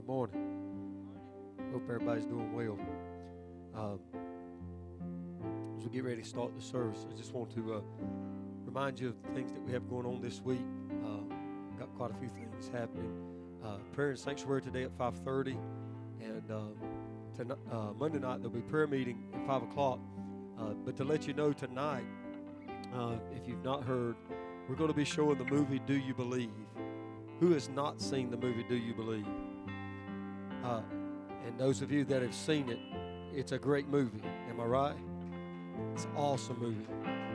Good morning. Hope everybody's doing well. As we get ready to start the service, I just want to remind you of the things that we have going on this week. Got quite a few things happening. Prayer and sanctuary today at 5:30, and Monday night there'll be prayer meeting at 5 o'clock. But to let you know tonight, if you've not heard, we're going to be showing the movie Do You Believe? Who has not seen the movie Do You Believe? And those of you that have seen it, it's a great movie. Am I right? It's an awesome movie.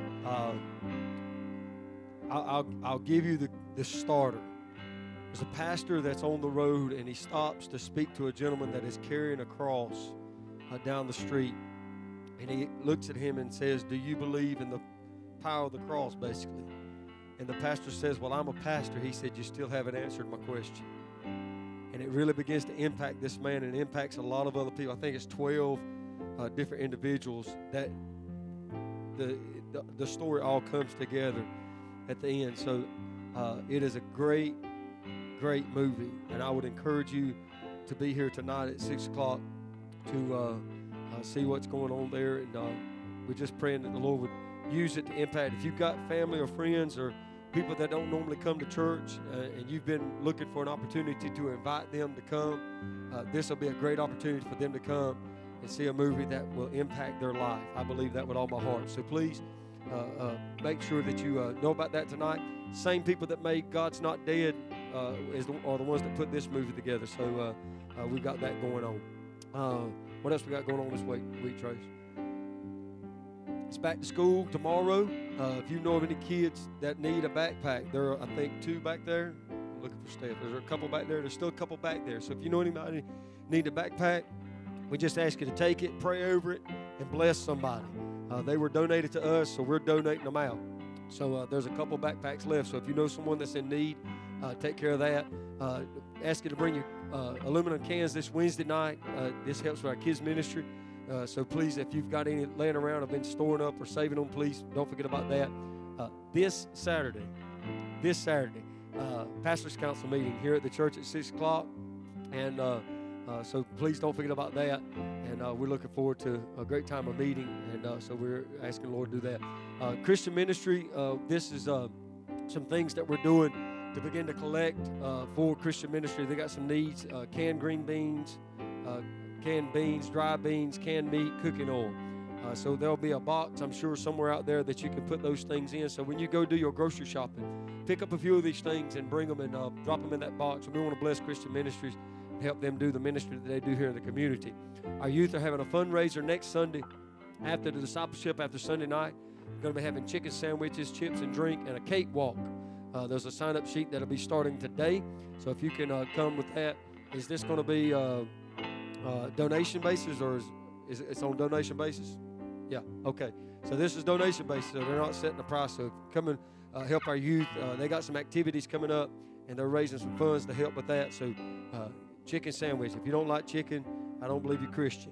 I'll give you the starter. There's a pastor that's on the road, and he stops to speak to a gentleman that is carrying a cross down the street. And he looks at him and says, "Do you believe in the power of the cross," basically? And the pastor says, "Well, I'm a pastor." He said, "You still haven't answered my question." And it really begins to impact this man, and impacts a lot of other people. I think it's 12 different individuals that the story all comes together at the end. So it is a great movie, and I would encourage you to be here tonight at 6 o'clock to see what's going on there. And we're just praying that the Lord would use it to impact. If you've got family or friends or people that don't normally come to church, and you've been looking for an opportunity to invite them to come, this will be a great opportunity for them to come and see a movie that will impact their life. I believe that with all my heart. So please make sure that you know about that tonight. Same people that made God's Not Dead are the ones that put this movie together. So we've got that going on. What else we got going on this week, Trace? It's back to school tomorrow. If you know of any kids that need a backpack, there are, I think, 2 back there. I'm looking for Steph. There's a couple back there. There's still a couple back there. So if you know anybody need a backpack, we just ask you to take it, pray over it, and bless somebody. They were donated to us, so we're donating them out. So there's a couple backpacks left. So if you know someone that's in need, take care of that. Ask you to bring your aluminum cans this Wednesday night. This helps with our kids' ministry. So please, if you've got any laying around, have been storing up or saving them, please don't forget about that. This Saturday, Pastor's Council meeting here at the church at 6 o'clock. And so please don't forget about that. And we're looking forward to a great time of meeting. And so we're asking the Lord to do that. Christian ministry, this is some things that we're doing to begin to collect for Christian ministry. They got some needs, canned green beans, canned beans, dry beans, canned meat, cooking oil. So there'll be a box, I'm sure, somewhere out there that you can put those things in. So when you go do your grocery shopping, pick up a few of these things and bring them and drop them in that box. We want to bless Christian ministries and help them do the ministry that they do here in the community. Our youth are having a fundraiser next Sunday after the discipleship, after Sunday night. We're going to be having chicken sandwiches, chips and drink, and a cake walk. There's a sign-up sheet that'll be starting today. So if you can come with that. Is this going to be donation basis, or is it on donation basis? Yeah, okay. So this is donation basis, so they're not setting the price. So come and help our youth. They got some activities coming up, and they're raising some funds to help with that. So chicken sandwich. If you don't like chicken, I don't believe you're Christian.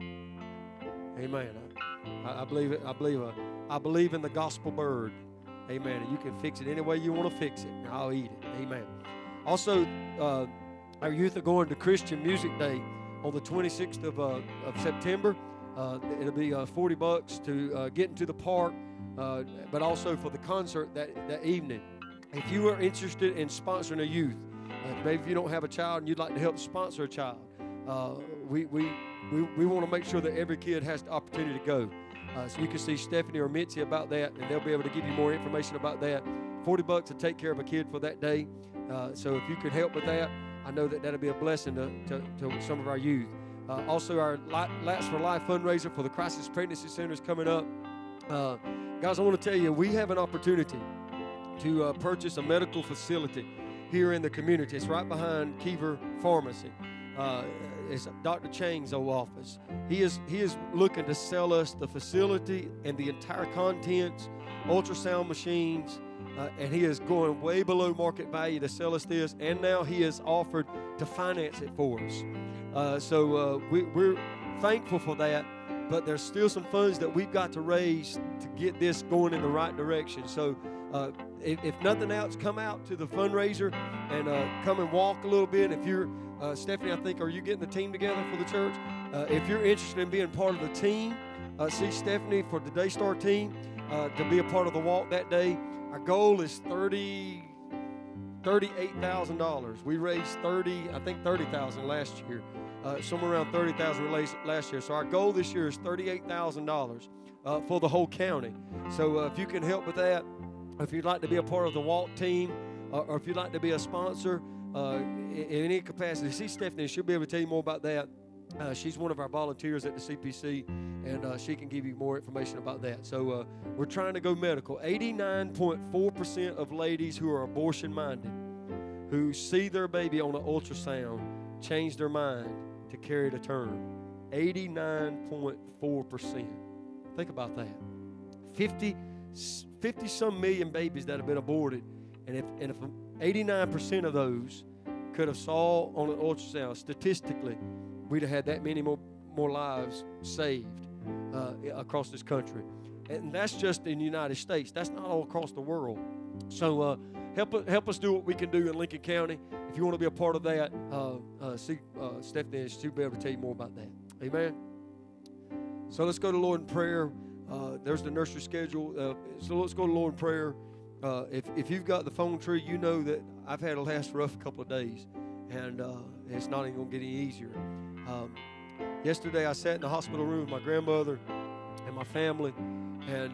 Amen. I believe it. I believe in the gospel bird. Amen. And you can fix it any way you want to fix it, and I'll eat it. Amen. Also, our youth are going to Christian Music Day on the 26th of September. It'll be $40 to get into the park, but also for the concert that evening. If you are interested in sponsoring a youth, maybe if you don't have a child and you'd like to help sponsor a child, we want to make sure that every kid has the opportunity to go. So you can see Stephanie or Mitzi about that, and they'll be able to give you more information about that. $40 to take care of a kid for that day. So if you could help with that, I know that that'll be a blessing to some of our youth. Also, our Lats for Life fundraiser for the Crisis Pregnancy Center is coming up. Guys, I want to tell you, we have an opportunity to purchase a medical facility here in the community. It's right behind Kiever Pharmacy. It's Dr. Chang's old office. He is looking to sell us the facility and the entire contents, ultrasound machines, and he is going way below market value to sell us this, and now he has offered to finance it for us. So we're thankful for that, but there's still some funds that we've got to raise to get this going in the right direction. So if nothing else, come out to the fundraiser and come and walk a little bit. If you're Stephanie, I think, are you getting the team together for the church? If you're interested in being part of the team, see Stephanie for the Daystar team to be a part of the walk that day. Our goal is $38,000. We raised $30,000 last year. Somewhere around $30,000 last year. So our goal this year is $38,000 for the whole county. So if you can help with that, if you'd like to be a part of the walk team, or if you'd like to be a sponsor in any capacity, see Stephanie. She'll be able to tell you more about that. She's one of our volunteers at the CPC, and she can give you more information about that. So we're trying to go medical. 89.4% of ladies who are abortion-minded, who see their baby on an ultrasound, change their mind to carry to term. 89.4%. Think about that. 50-some million babies that have been aborted, and if 89% of those could have saw on an ultrasound, statistically, we'd have had that many more lives saved across this country. And that's just in the United States. That's not all across the world. So help us do what we can do in Lincoln County. If you want to be a part of that, see Stephanie, she'll be able to tell you more about that. Amen. So let's go to Lord in prayer. There's the nursery schedule. So let's go to Lord in prayer. If you've got the phone tree, you know that I've had a last rough couple of days, and it's not even going to get any easier. Yesterday I sat in the hospital room with my grandmother and my family, and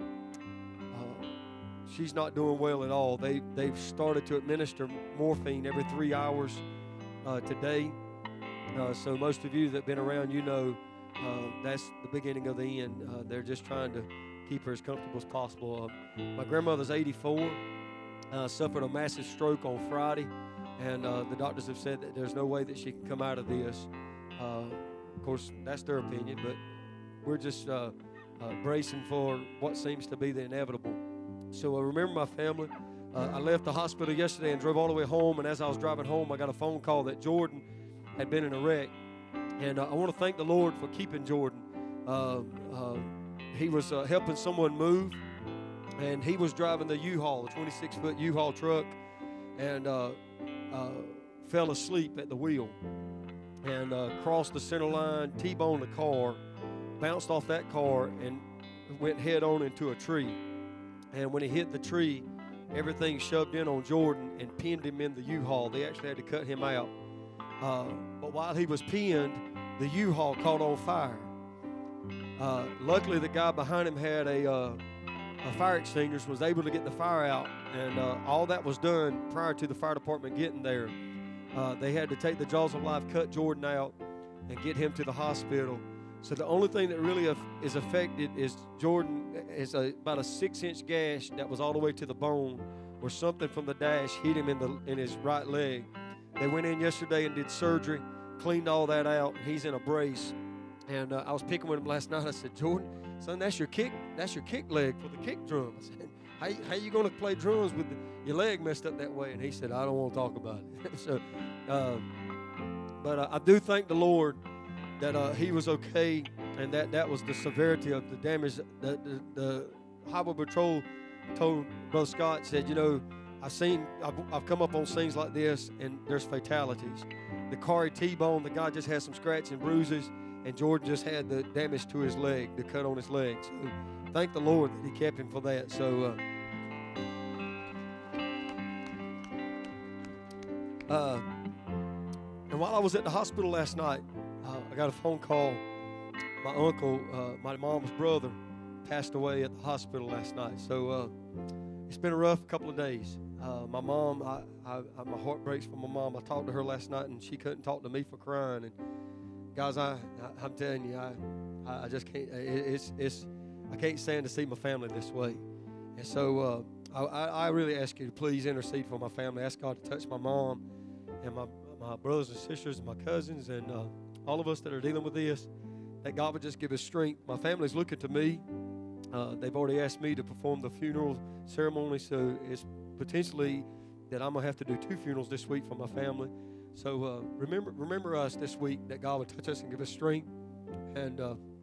she's not doing well at all. They've started to administer morphine every 3 hours today. So most of you that have been around, you know that's the beginning of the end. They're just trying to keep her as comfortable as possible. My grandmother's 84, suffered a massive stroke on Friday, and the doctors have said that there's no way that she can come out of this. Of course, that's their opinion, but we're just bracing for what seems to be the inevitable. So remember my family. I left the hospital yesterday and drove all the way home, and as I was driving home, I got a phone call that Jordan had been in a wreck. And I want to thank the Lord for keeping Jordan. He was helping someone move, and he was driving the U-Haul, the 26-foot U-Haul truck, and fell asleep at the wheel and crossed the center line, T-boned the car, bounced off that car, and went head-on into a tree. And when he hit the tree, everything shoved in on Jordan and pinned him in the U-Haul. They actually had to cut him out. But while he was pinned, the U-Haul caught on fire. Luckily, the guy behind him had a fire extinguisher, was able to get the fire out, and all that was done prior to the fire department getting there. They had to take the jaws of life, cut Jordan out, and get him to the hospital. So the only thing that really is affected is Jordan is about a 6-inch gash that was all the way to the bone, where something from the dash hit him in his right leg. They went in yesterday and did surgery, cleaned all that out, and he's in a brace. And I was picking with him last night. I said, Jordan, son, that's your kick leg for the kick drum. I said, how you going to play drums with your leg messed up that way? And he said, I don't want to talk about it. So, but I do thank the Lord that he was okay, and that was the severity of the damage. The Highway Patrol told Brother Scott, said, you know, I've come up on scenes like this, and there's fatalities. The car he T-boned, the guy just had some scratches and bruises, and Jordan just had the damage to his leg, the cut on his leg. So thank the Lord that he kept him for that. So and while I was at the hospital last night, I got a phone call. My uncle, my mom's brother, passed away at the hospital last night. So it's been a rough couple of days. My mom, my heart breaks for my mom. I talked to her last night, and she couldn't talk to me for crying. And guys, I'm telling you, I just can't. I can't stand to see my family this way. And so I really ask you to please intercede for my family. Ask God to touch my mom and my brothers and sisters and my cousins and all of us that are dealing with this. That God would just give us strength. My family's looking to me. They've already asked me to perform the funeral ceremony, so it's potentially that I'm going to have to do 2 funerals this week for my family. So remember us this week, that God would touch us and give us strength. And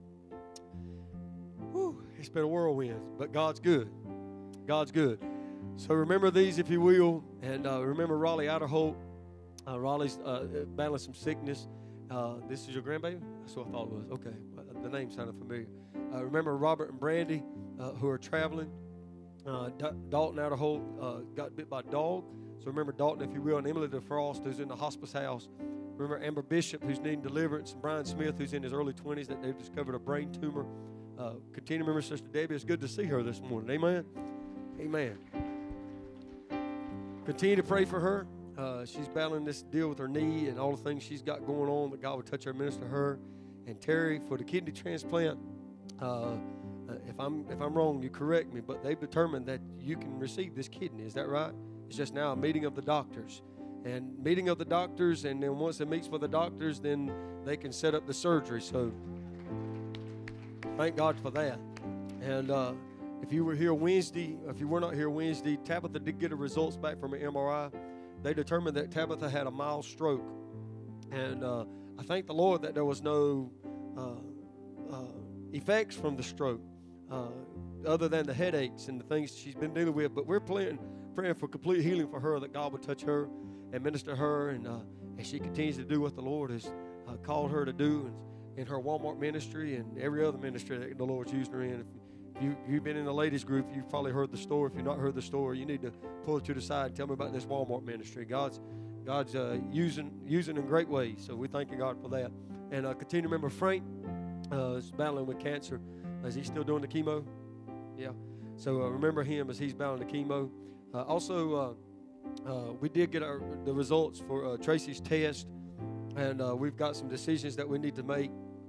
it's been a whirlwind, but God's good. God's good. So remember these, if you will, and remember Raleigh Outerholt. Raleigh's battling some sickness. This is your grandbaby? That's what I thought it was. Okay. The name sounded familiar. Remember Robert and Brandy who are traveling. Dalton Outerholt got bit by a dog. So remember Dalton, if you will, and Emily DeFrost, who's in the hospice house. Remember Amber Bishop, who's needing deliverance, and Brian Smith, who's in his early 20s, that they've discovered a brain tumor. Continue to remember Sister Debbie. It's good to see her this morning. Amen? Amen. Continue to pray for her. She's battling this deal with her knee and all the things she's got going on, that God would touch her, minister to her. And Terry, for the kidney transplant, if I'm wrong, you correct me, but they've determined that you can receive this kidney. Is that right? It's just now a meeting of the doctors. And meeting of the doctors, and then once it meets with the doctors, then they can set up the surgery. So thank God for that. And if you were here Wednesday, if you were not here Wednesday, Tabitha did get her results back from an MRI. They determined that Tabitha had a mild stroke. And I thank the Lord that there was no effects from the stroke other than the headaches and the things she's been dealing with. But we're praying for complete healing for her, that God would touch her and minister to her, and as she continues to do what the Lord has called her to do in her Walmart ministry and every other ministry that the Lord's using her in. If you've been in the ladies group, you've probably heard the story. If you've not heard the story, you need to pull it to the side and tell me about this Walmart ministry. God's using in great ways, so we're thanking God for that. And continue to remember Frank is battling with cancer. Is he still doing the chemo? Yeah. So remember him as he's battling the chemo. Also, we did get the results for Tracy's test, and we've got some decisions that we need to make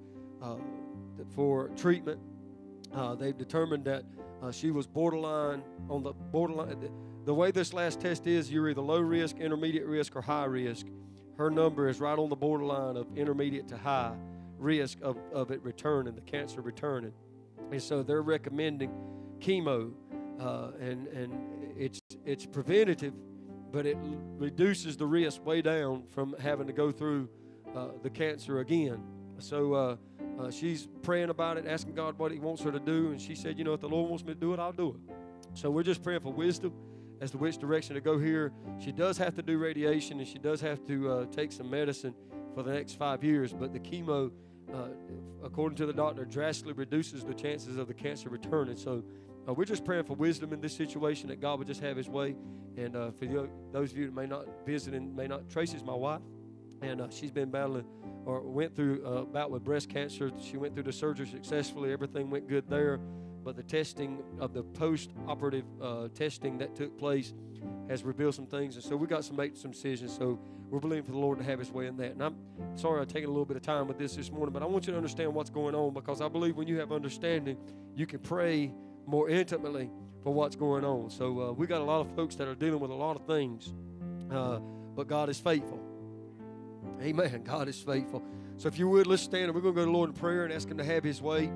for treatment. They've determined that she was borderline. The way this last test is, you're either low risk, intermediate risk, or high risk. Her number is right on the borderline of intermediate to high risk of it returning, the cancer returning. And so they're recommending chemo, and it's preventative, but it reduces the risk way down from having to go through the cancer again. So she's praying about it, asking God what he wants her to do, and she said, if the Lord wants me to do it, I'll do it. So we're just praying for wisdom as to which direction to go here. She does have to do radiation, and she does have to take some medicine for the next 5 years, but the chemo, according to the doctor, drastically reduces the chances of the cancer returning. So we're just praying for wisdom in this situation, that God would just have his way. And for those of you that may not visit and may not, Tracy's my wife, and she's been battling or went through a bout with breast cancer. She went through the surgery successfully. Everything went good there. But the testing of the post-operative testing that took place has revealed some things. And so we got to make some decisions. So we're believing for the Lord to have his way in that. And I'm sorry I've taken a little bit of time with this morning, but I want you to understand what's going on, because I believe when you have understanding, you can pray more intimately for what's going on. So we got a lot of folks that are dealing with a lot of things, but God is faithful. Amen. God is faithful. So if you would, let's stand, and we're going to go to the Lord in prayer and ask him to have his way.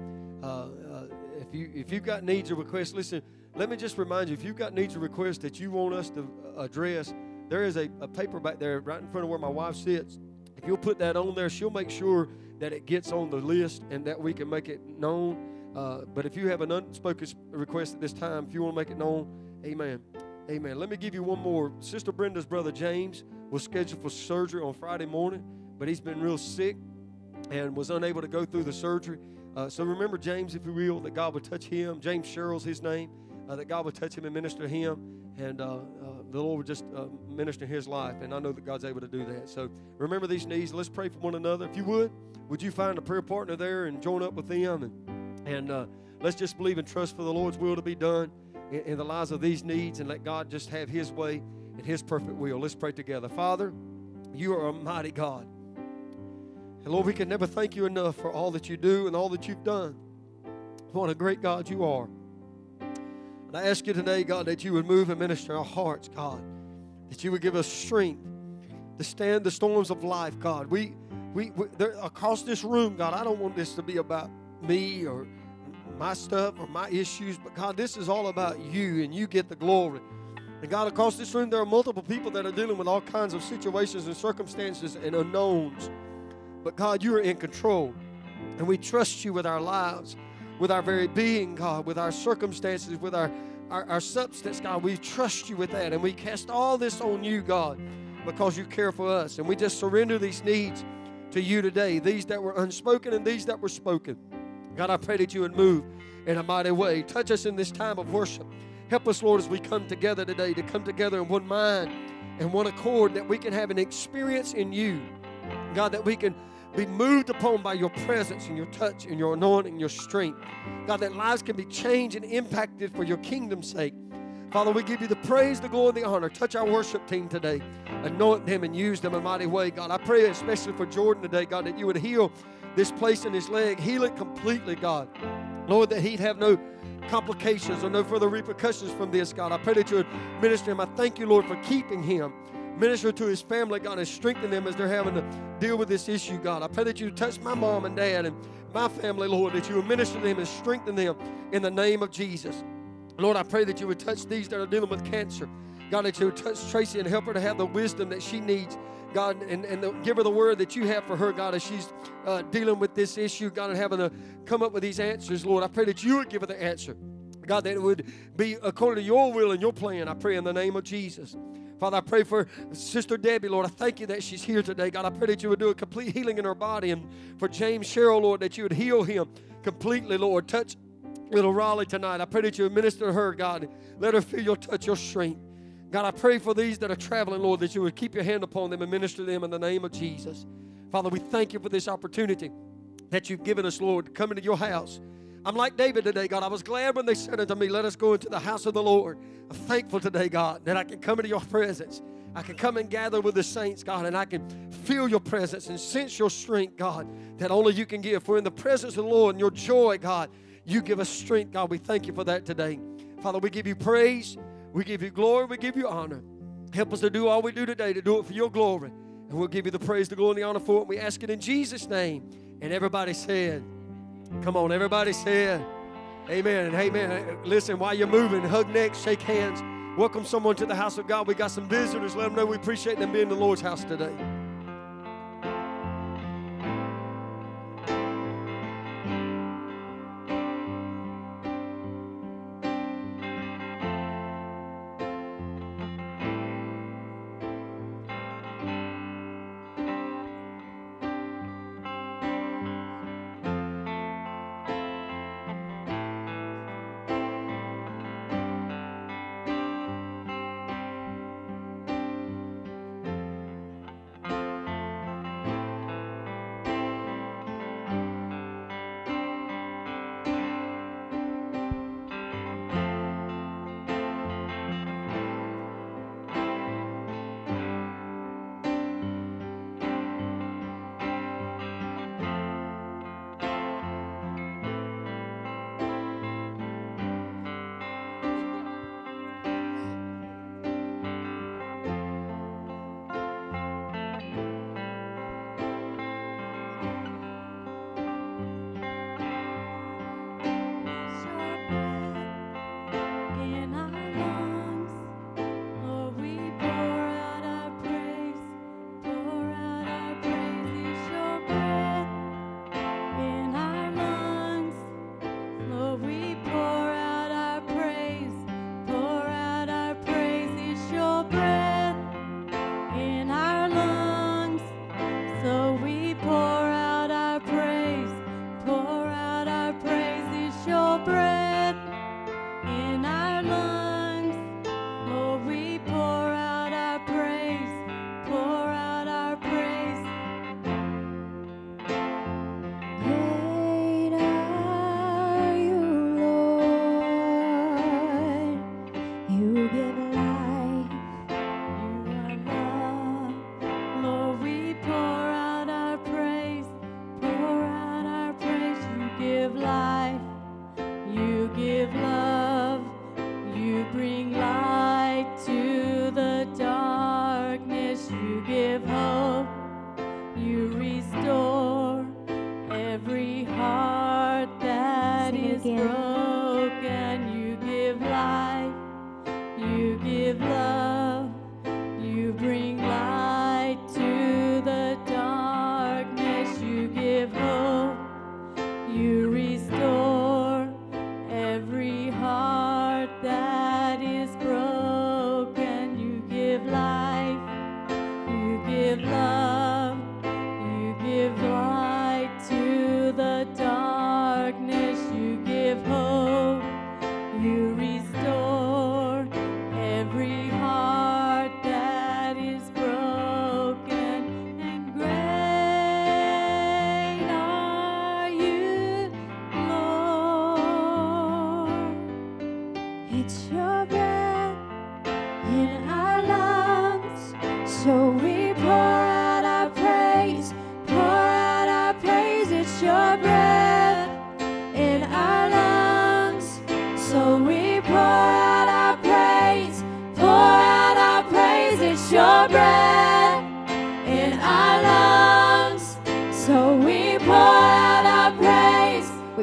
If you've got needs or requests, listen, let me just remind you, if you've got needs or requests that you want us to address, there is a paper back there right in front of where my wife sits. If you'll put that on there, she'll make sure that it gets on the list and that we can make it known. But if you have an unspoken request at this time, if you want to make it known, amen. Amen. Let me give you one more. Sister Brenda's brother James was scheduled for surgery on Friday morning, but he's been real sick and was unable to go through the surgery. So remember James, if you will, that God would touch him. James Sherrill's his name. That God would touch him and minister to him. And the Lord would just minister his life. And I know that God's able to do that. So remember these needs. Let's pray for one another. If you would you find a prayer partner there and join up with them? And let's just believe and trust for the Lord's will to be done in the lives of these needs, and let God just have his way and his perfect will. Let's pray together. Father, you are a mighty God. And Lord, we can never thank you enough for all that you do and all that you've done. What a great God you are. And I ask you today, God, that you would move and minister our hearts, God. That you would give us strength to stand the storms of life, God. We across this room, God, I don't want this to be about me or my stuff or my issues, but God, this is all about you, and you get the glory. And God, across this room, there are multiple people that are dealing with all kinds of situations and circumstances and unknowns. But God, you are in control, and we trust you with our lives, with our very being, God, with our circumstances, with our substance, God. We trust you with that, and we cast all this on you, God. because you care for us. And we just surrender these needs to you today, these that were unspoken and these that were spoken. God, I pray that you would move in a mighty way. Touch us in this time of worship. Help us, Lord, as we come together today, to come together in one mind and one accord, that we can have an experience in you. God, that we can be moved upon by your presence and your touch and your anointing and your strength. God, that lives can be changed and impacted for your kingdom's sake. Father, we give you the praise, the glory, and the honor. Touch our worship team today. Anoint them and use them in a mighty way. God, I pray especially for Jordan today, God, that you would heal this place in his leg. Heal it completely, God. Lord, that he'd have no complications or no further repercussions from this, God. I pray that you would minister him. I thank you, Lord, for keeping him. Minister to his family, God, and strengthen them as they're having to deal with this issue, God. I pray that you would touch my mom and dad and my family, Lord, that you would minister to them and strengthen them in the name of Jesus. Lord, I pray that you would touch these that are dealing with cancer. God, that you would touch Tracy and help her to have the wisdom that she needs, God, and give her the word that you have for her, God, as she's dealing with this issue, God, and having to come up with these answers, Lord. I pray that you would give her the answer, God, that it would be according to your will and your plan. I pray in the name of Jesus. Father, I pray for Sister Debbie, Lord. I thank you that she's here today. God, I pray that you would do a complete healing in her body. And for James Sherrill, Lord, that you would heal him completely, Lord. Touch little Raleigh tonight. I pray that you would minister to her, God. Let her feel your touch, your strength. God, I pray for these that are traveling, Lord, that you would keep your hand upon them and minister to them in the name of Jesus. Father, we thank you for this opportunity that you've given us, Lord, to come into your house. I'm like David today, God. I was glad when they said unto me, let us go into the house of the Lord. I'm thankful today, God, that I can come into your presence. I can come and gather with the saints, God, and I can feel your presence and sense your strength, God, that only you can give. For in the presence of the Lord and your joy, God, you give us strength, God. We thank you for that today. Father, we give you praise. We give you glory. We give you honor. Help us to do all we do today, to do it for your glory. And we'll give you the praise, the glory, and the honor for it. We ask it in Jesus' name. And everybody said, come on, everybody said, amen and amen. Listen, while you're moving, hug necks, shake hands. Welcome someone to the house of God. We got some visitors. Let them know we appreciate them being in the Lord's house today.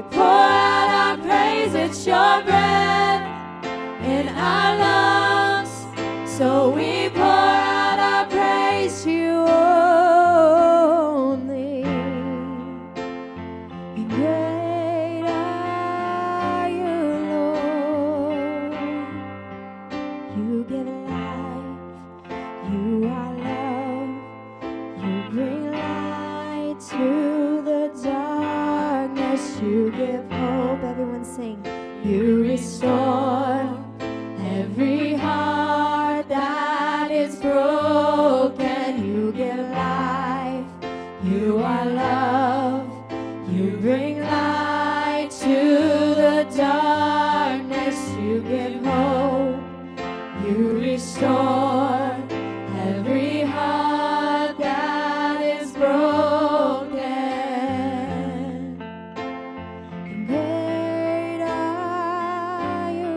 pour out our praise. It's your breath in our lungs, so we pour out our praise to you only. And great are you, Lord. You give life, you are love, you bring light to the darkness, you give hope. Everyone sing. You restore every heart that is broken. You give life, you are love, you bring light to the darkness, you give hope, you restore every heart that is broken. And great are you,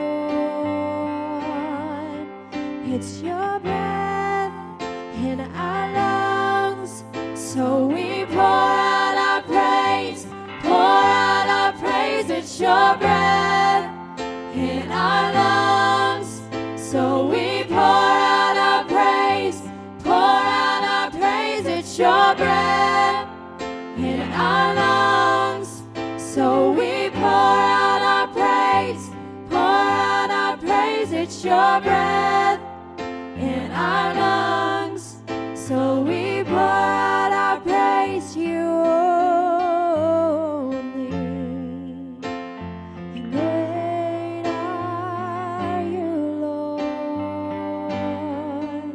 Lord. It's your breath in our lungs, so we pour out our praise, pour out our praise. It's your breath in our lungs, so we pour out our praise, pour out our praise. It's your breath in our lungs, so we pour out our praise, pour out our praise. It's your breath in our lungs, so we pour out our praise to you only. And great are you, Lord.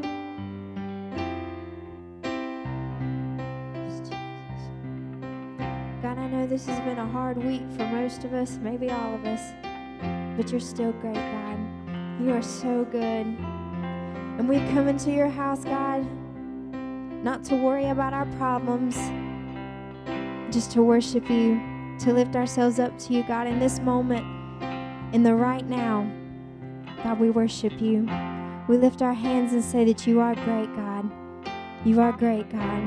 God, I know this has been a hard week for most of us, maybe all of us, but you're still great, God. You are so good. And we've come into your house, God, not to worry about our problems, just to worship you, to lift ourselves up to you, God, in this moment, in the right now. God, we worship you. We lift our hands and say that you are great, God. You are great, God.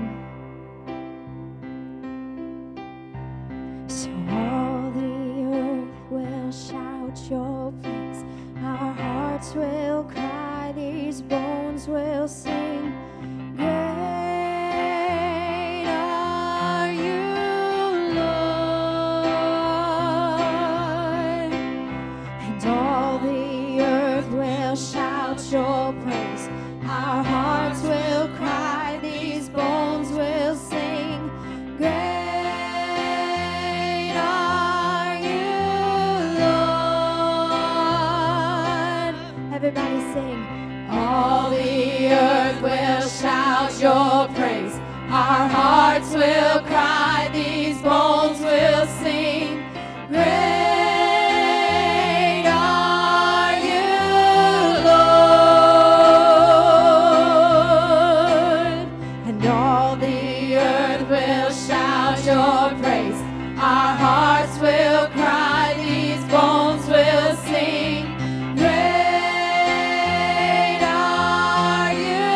So all the earth will shout your praise. Our hearts will cry, these bones will sing. Great are you, Lord. And all the earth will shout your praise. Our hearts will cry, these bones will sing. Great are you, Lord. Everybody sing. All the earth will shout your praise. Our hearts will cry, these bones will sing. Great are you, Lord. And all the earth will shout your praise. Our hearts will cry, these bones will sing. Great are you,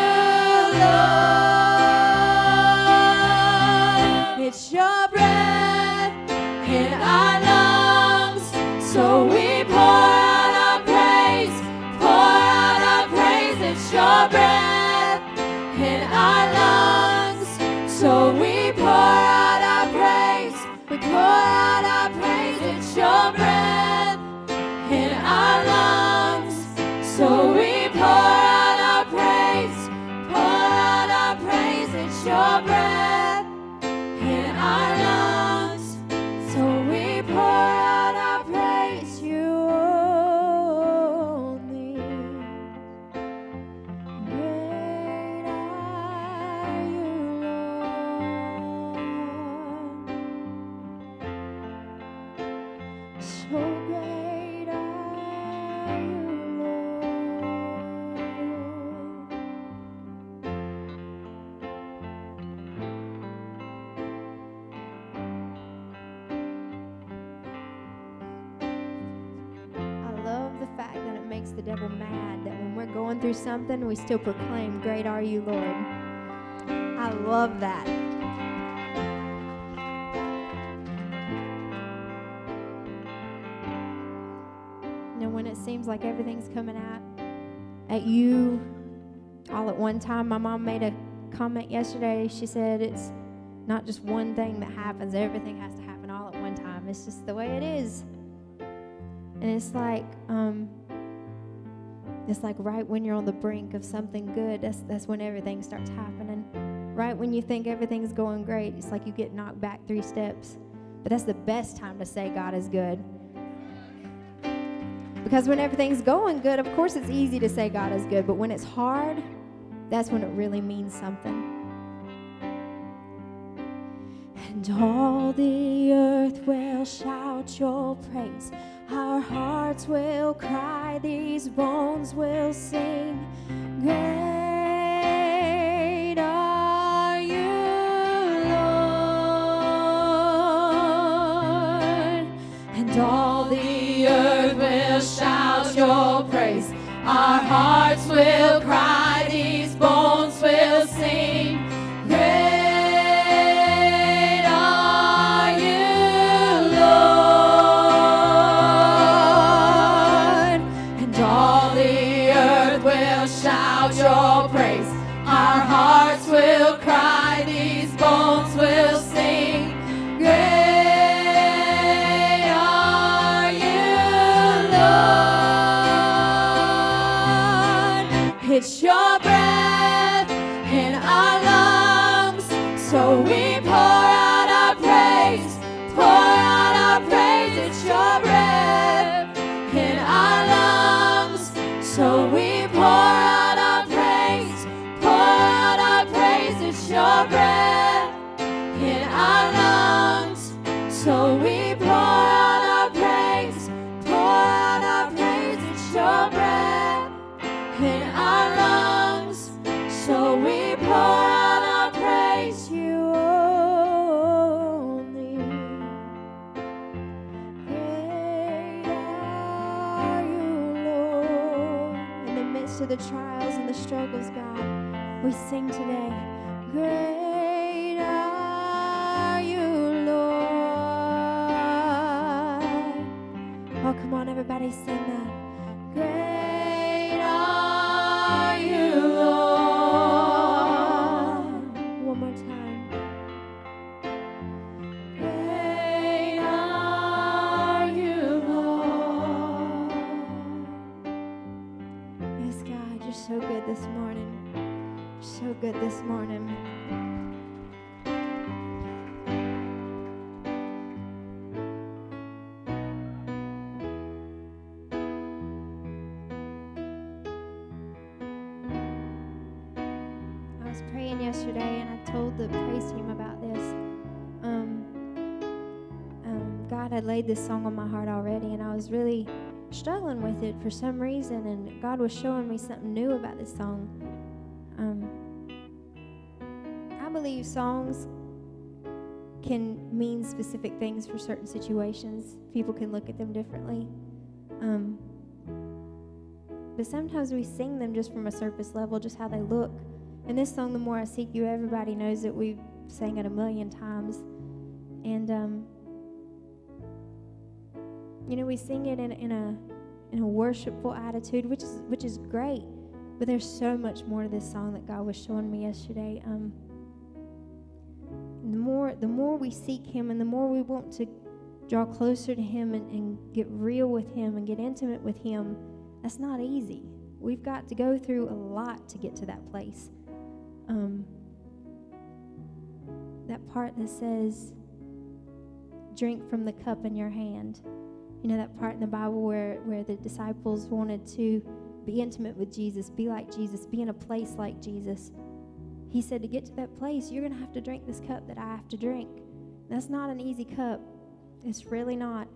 Lord. It's your breath in our lungs, so we pour out our praise, pour out our praise. It's your breath in our lungs, so we pour out our praise, we pour out our praise. It's your breath in our lungs, so we pour out our praise, pour out our praise. It's your breath in our lungs, so we pour out our praise to you only. Great are you, Lord. So great are you, The devil mad that when we're going through something, we still proclaim, great are you, Lord. I love that. seems like everything's coming at you all at one time. My mom made a comment yesterday. She said it's not just one thing that happens. Everything has to happen all at one time. It's just the way it is. And it's like right when you're on the brink of something good, that's when everything starts happening. Right when you think everything's going great, it's like you get knocked back 3 steps. But that's the best time to say God is good. Because when everything's going good, of course it's easy to say God is good. But when it's hard, that's when it really means something. And all the earth will shout your praise. Our hearts will cry, these bones will sing. Great are you, Lord. And all the earth will shout your praise. Our hearts will cry, these bones will sing. Great are you, Lord. And all the earth will shout your praise. Our hearts will cry, these bones will sing. Great are you, Lord. It's your breath in our lungs, so we pour out our praise, pour out our praise. It's your breath in our lungs, so we pour out our praise, pour out our praise. It's your breath in our lungs, so we pour out our praise, pour out our praise. It's your breath in our lungs, so we pour out our praise. You only. Great are you, Lord. In the midst of the trials and the struggles, God, we sing today. Great are you, Lord. Oh, come on, everybody, sing that. Great are you, Lord. One more time. Great are you, Lord. Yes, God, you're so good this morning. You're so good this morning. I was praying yesterday, and I told the praise team about this. God had laid this song on my heart already, and I was really struggling with it for some reason, and God was showing me something new about this song. I believe songs can mean specific things for certain situations. People can look at them differently. But sometimes we sing them just from a surface level, just how they look. And this song, The More I Seek You, everybody knows that we've sang it 1,000,000 times. And, we sing it in a worshipful attitude, which is great. But there's so much more to this song that God was showing me yesterday. The more we seek Him, and the more we want to draw closer to Him and get real with Him and get intimate with Him, that's not easy. We've got to go through a lot to get to that place. That part that says, drink from the cup in your hand. You know that part in the Bible where the disciples wanted to be intimate with Jesus, be like Jesus, be in a place like Jesus. He said to get to that place, you're going to have to drink this cup that I have to drink. That's not an easy cup. It's really not.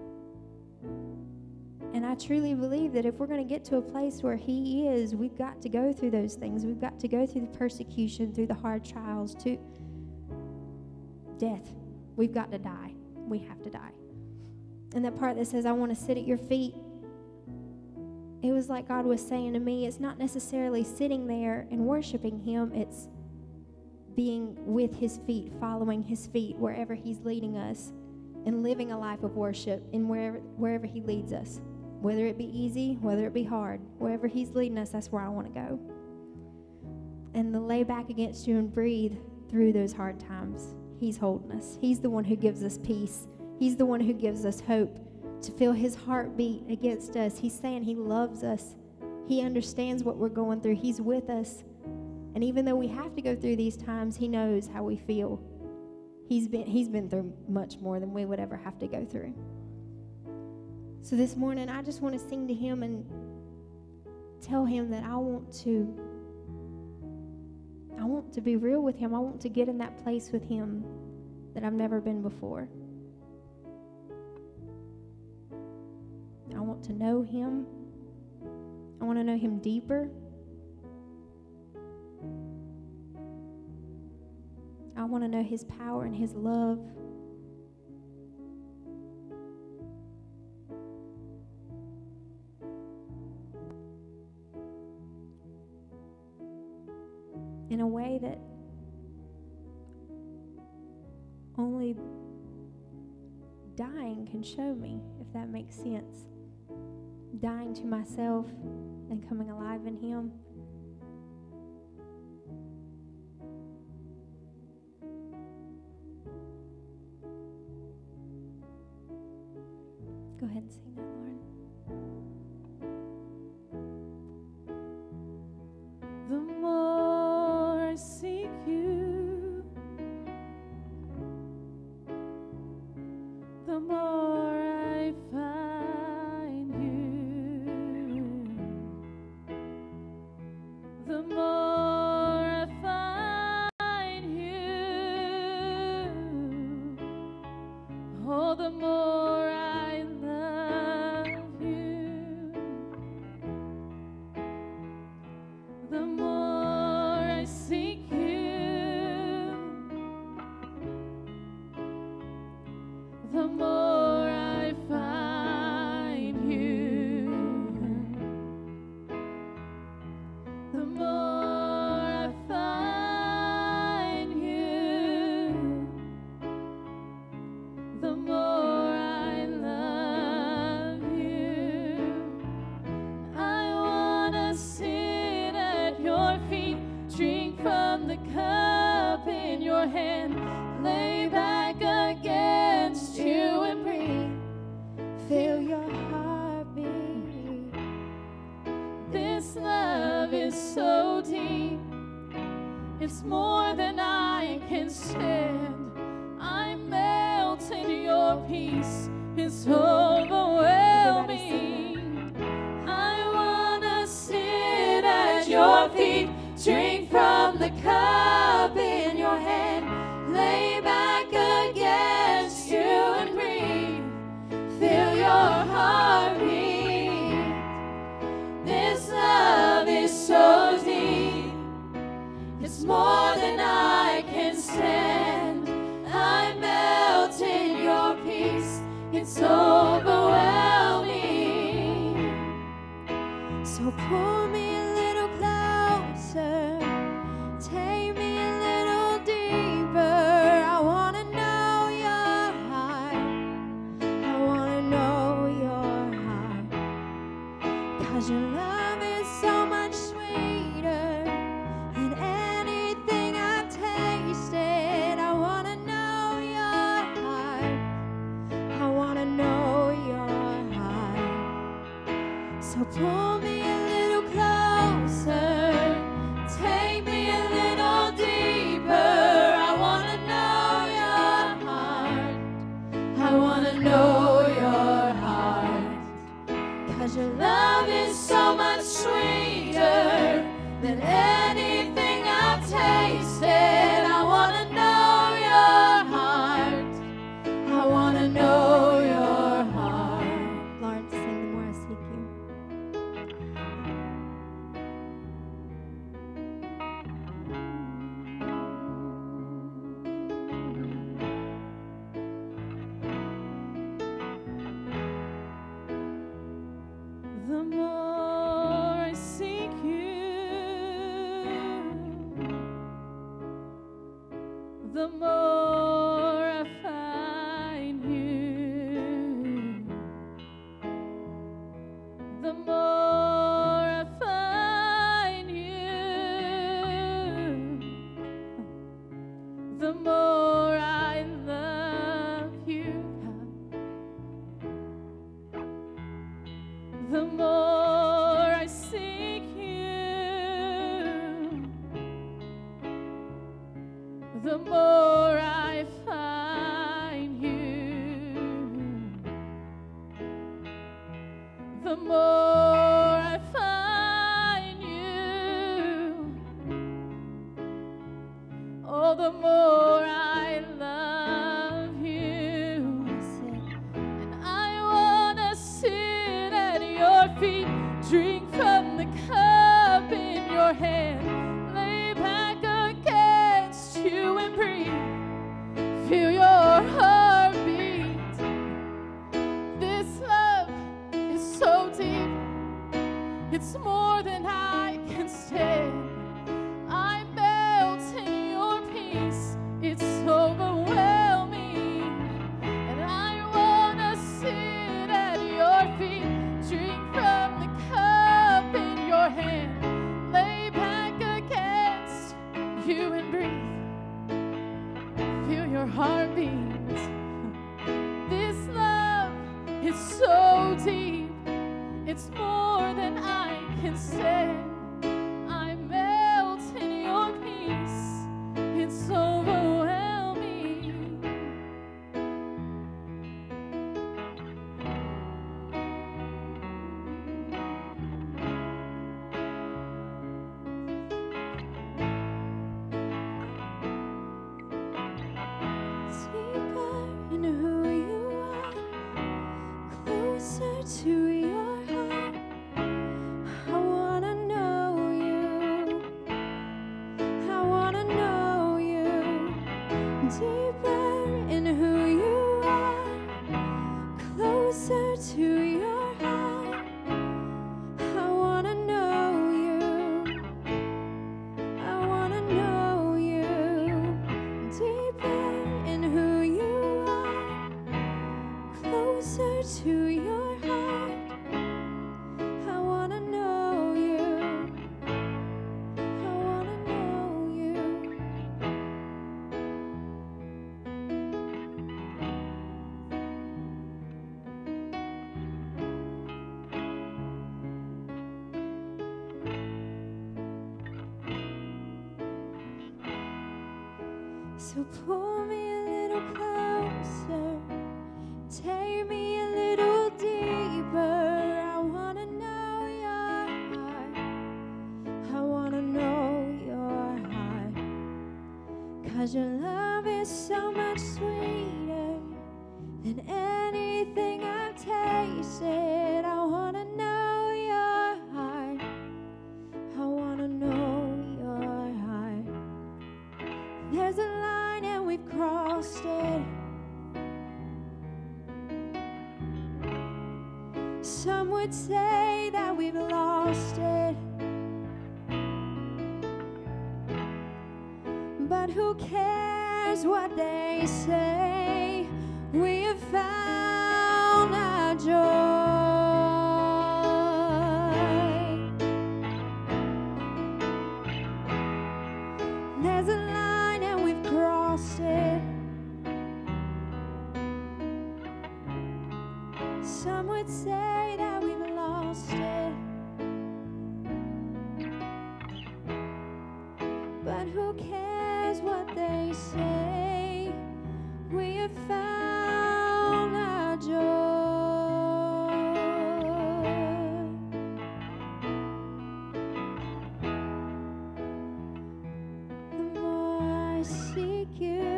And I truly believe that if we're going to get to a place where He is, we've got to go through those things. We've got to go through the persecution, through the hard trials, to death. We've got to die. We have to die. And that part that says, I want to sit at your feet, it was like God was saying to me, it's not necessarily sitting there and worshiping Him, it's being with His feet, following His feet wherever He's leading us, and living a life of worship in wherever He leads us. Whether it be easy, whether it be hard, wherever he's leading us, that's where I want to go. And to lay back against you and breathe through those hard times. He's holding us. He's the one who gives us peace. He's the one who gives us hope to feel his heartbeat against us. He's saying he loves us. He understands what we're going through. He's with us. And even though we have to go through these times, he knows how we feel. He's been through much more than we would ever have to go through. So this morning, I just want to sing to him and tell him that I want to be real with him. I want to get in that place with him that I've never been before. I want to know him. I want to know him deeper. I want to know his power and his love. In a way that only dying can show me, if that makes sense. Dying to myself and coming alive in him. Go ahead and sing that, Lauren. The more I seek you, the more I find you. The more I find you, oh, the more I love you. The more I seek you, the more I find you. The more I find you, the more I love you. I wanna sit at your feet, drink from the cup in your hand, lay back against you and breathe. Feel your heartbeat. This love is so deep, it's more than I can stand. I melt in your peace, it's overwhelming. I wanna sit at your feet, drink from the cup in your hand, lay back against you and breathe. Feel your heartbeat. This love is so deep, it's more than I can stand. I melt in your peace, it's overwhelming. So pull me a little closer, take me a little deeper. I wanna know your heart, I wanna know your heart. 'Cause your love is so much sweeter than anything I've tasted. I wanna know your heart, I wanna know your heart. So pull me a little closer, take me a little deeper. I wanna know your heart, I wanna know your heart. 'Cause your love is so much sweeter than anything I've tasted. I wanna know your heart, I wanna know your heart. Lord, sing the more I seek you. The more I seek you, the more I find you. the more I love you, God, the more I seek you, the more I find you, the more I find you, oh, the more I love you. And I want to sit at your feet, drink from the cup in your hand, lay back against you and breathe, feel your heartbeat. This love is so deep, it's more than I can stand. I melt in your peace, it's overwhelming. And I want to sit at your feet, drink from the cup in your hand, lay back against you and breathe, feel your heartbeat. This love is so deep, it's more than I can stand. I melt in your peace, it's overwhelming. Deeper in who you are, closer to your heart. I wanna know you. I wanna know you. Deeper in who you are, closer to your heart. I wanna know you. I wanna know you. Deeper in who you are, closer to your heart. I wanna know you. I wanna know you. So pull me a little closer, take me a little deeper. I wanna know your heart. I wanna know your heart. 'Cause your love is so much sweeter than anything I've tasted. I wanna know your heart. I wanna know your heart. There's a line and we've crossed it. Some would say that we've lost it, but who cares what they say? We have found our joy. There's a line and we've crossed it. Some would say that we've lost it, but who cares what they say? We have found our joy. The more I seek you.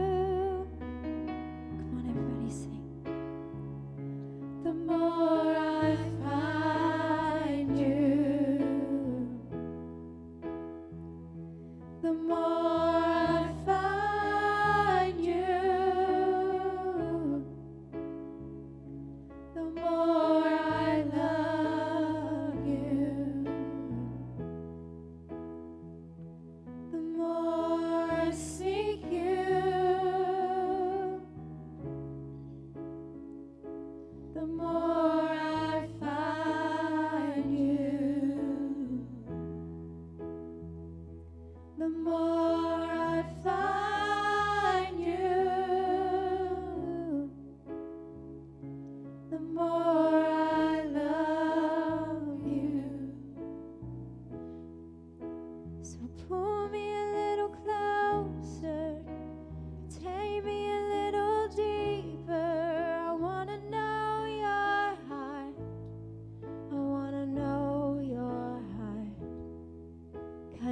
Come on, everybody, sing. The more I find you, the more I find you, the more I love you, the more I seek you, the more I find you, the more I find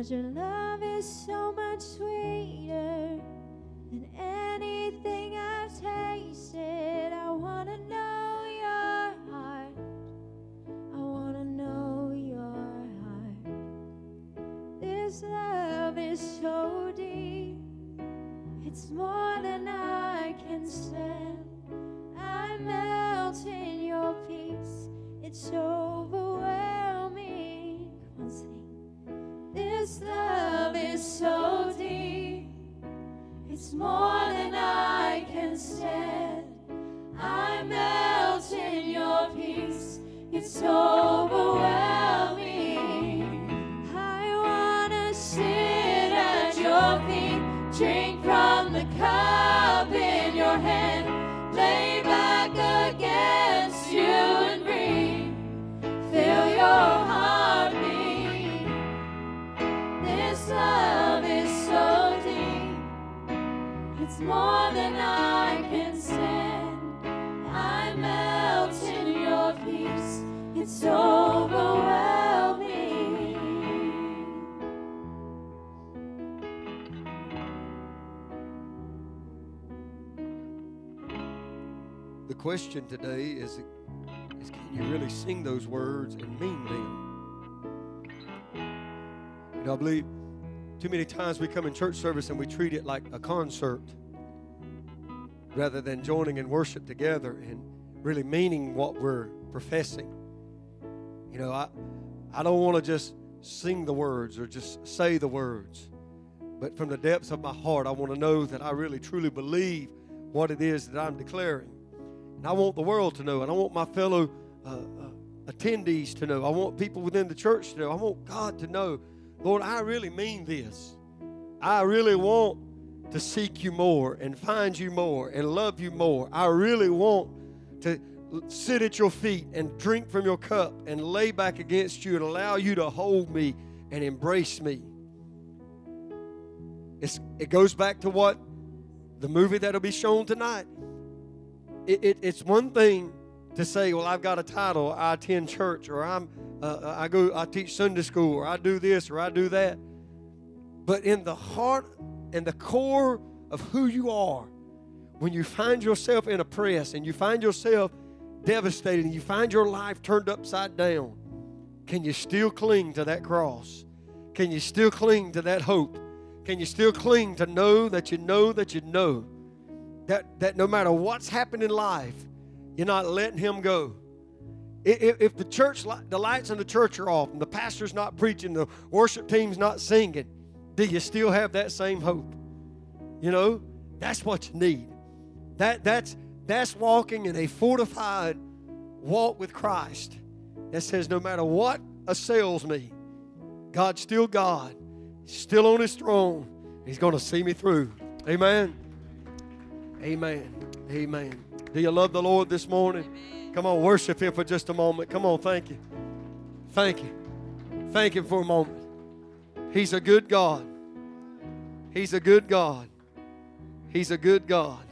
'cause your love is so much sweeter than anything I've tasted. I want to know your heart. I want to know your heart. This love is so deep, it's more than I can stand. I melt in your peace, it's overwhelming. Come on, sing. This love is so deep, it's more than I can stand. I melt in your peace, it's overwhelming. I want to sit at your feet, drink from the cup in your hand, lay back against you and breathe, feel your heartbeat. This love is so deep, it's more than I can stand. I melt in your peace, it's overwhelming. The question today is can you really sing those words and mean them? You know, I believe too many times we come in church service and we treat it like a concert rather than joining in worship together and really meaning what we're professing. You know, I don't want to just sing the words or just say the words, but from the depths of my heart, I want to know that I really truly believe what it is that I'm declaring. And I want the world to know, and I want my fellow attendees to know. I want people within the church to know. I want God to know, Lord, I really mean this. I really want to seek you more and find you more and love you more. I really want to sit at your feet and drink from your cup and lay back against you and allow you to hold me and embrace me. It goes back to what the movie that'll be shown tonight. It's one thing to say, well, I've got a title, I attend church, or I teach Sunday school, or I do this, or I do that. But in the heart and the core of who you are, when you find yourself in a press and you find yourself devastated and you find your life turned upside down, can you still cling to that cross? Can you still cling to that hope? Can you still cling to know that you know that you know that no matter what's happened in life, you're not letting him go? If the church, the lights in the church are off and the pastor's not preaching, the worship team's not singing, do you still have that same hope? You know, that's what you need. That's walking in a fortified walk with Christ that says no matter what assails me, God's still God. He's still on his throne. He's going to see me through. Amen. Amen. Amen. Do you love the Lord this morning? Amen. Come on, worship him for just a moment. Come on, thank you. Thank you. Thank him for a moment. He's a good God. He's a good God. He's a good God.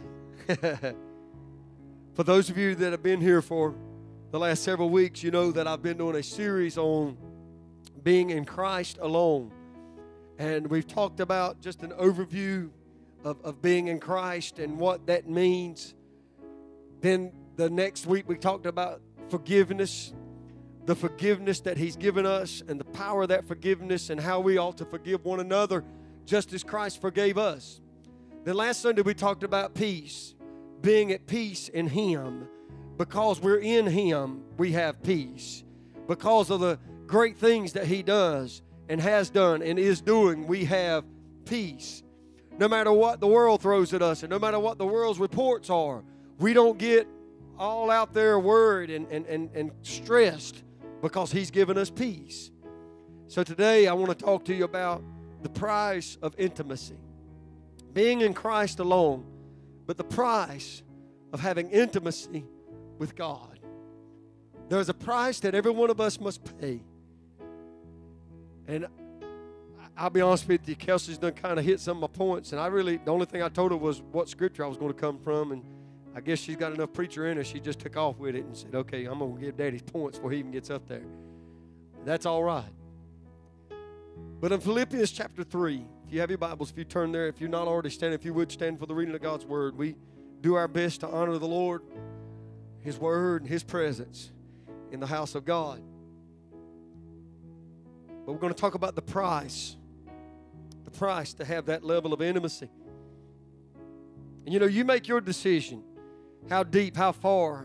For those of you that have been here for the last several weeks, you know that I've been doing a series on being in Christ alone. And we've talked about just an overview of being in Christ and what that means. Then the next week we talked about forgiveness, the forgiveness that he's given us and the power of that forgiveness and how we ought to forgive one another just as Christ forgave us. Then last Sunday we talked about peace, being at peace in him. Because we're in him, we have peace. Because of the great things that he does and has done and is doing, we have peace. No matter what the world throws at us and no matter what the world's reports are, we don't get all out there worried and stressed because he's given us peace. So today I want to talk to you about the price of intimacy. Being in Christ alone, but the price of having intimacy with God. There's a price that every one of us must pay. And I'll be honest with you, Kelsey's done kind of hit some of my points, and the only thing I told her was what scripture I was going to come from, and I guess she's got enough preacher in her, she just took off with it and said, okay, I'm going to give Daddy points before he even gets up there. That's all right. But in Philippians chapter 3, if you have your Bibles, if you turn there, if you're not already standing, if you would stand for the reading of God's Word. We do our best to honor the Lord, His Word, and His presence in the house of God. But we're going to talk about the price to have that level of intimacy. And you make your decision, how deep, how far,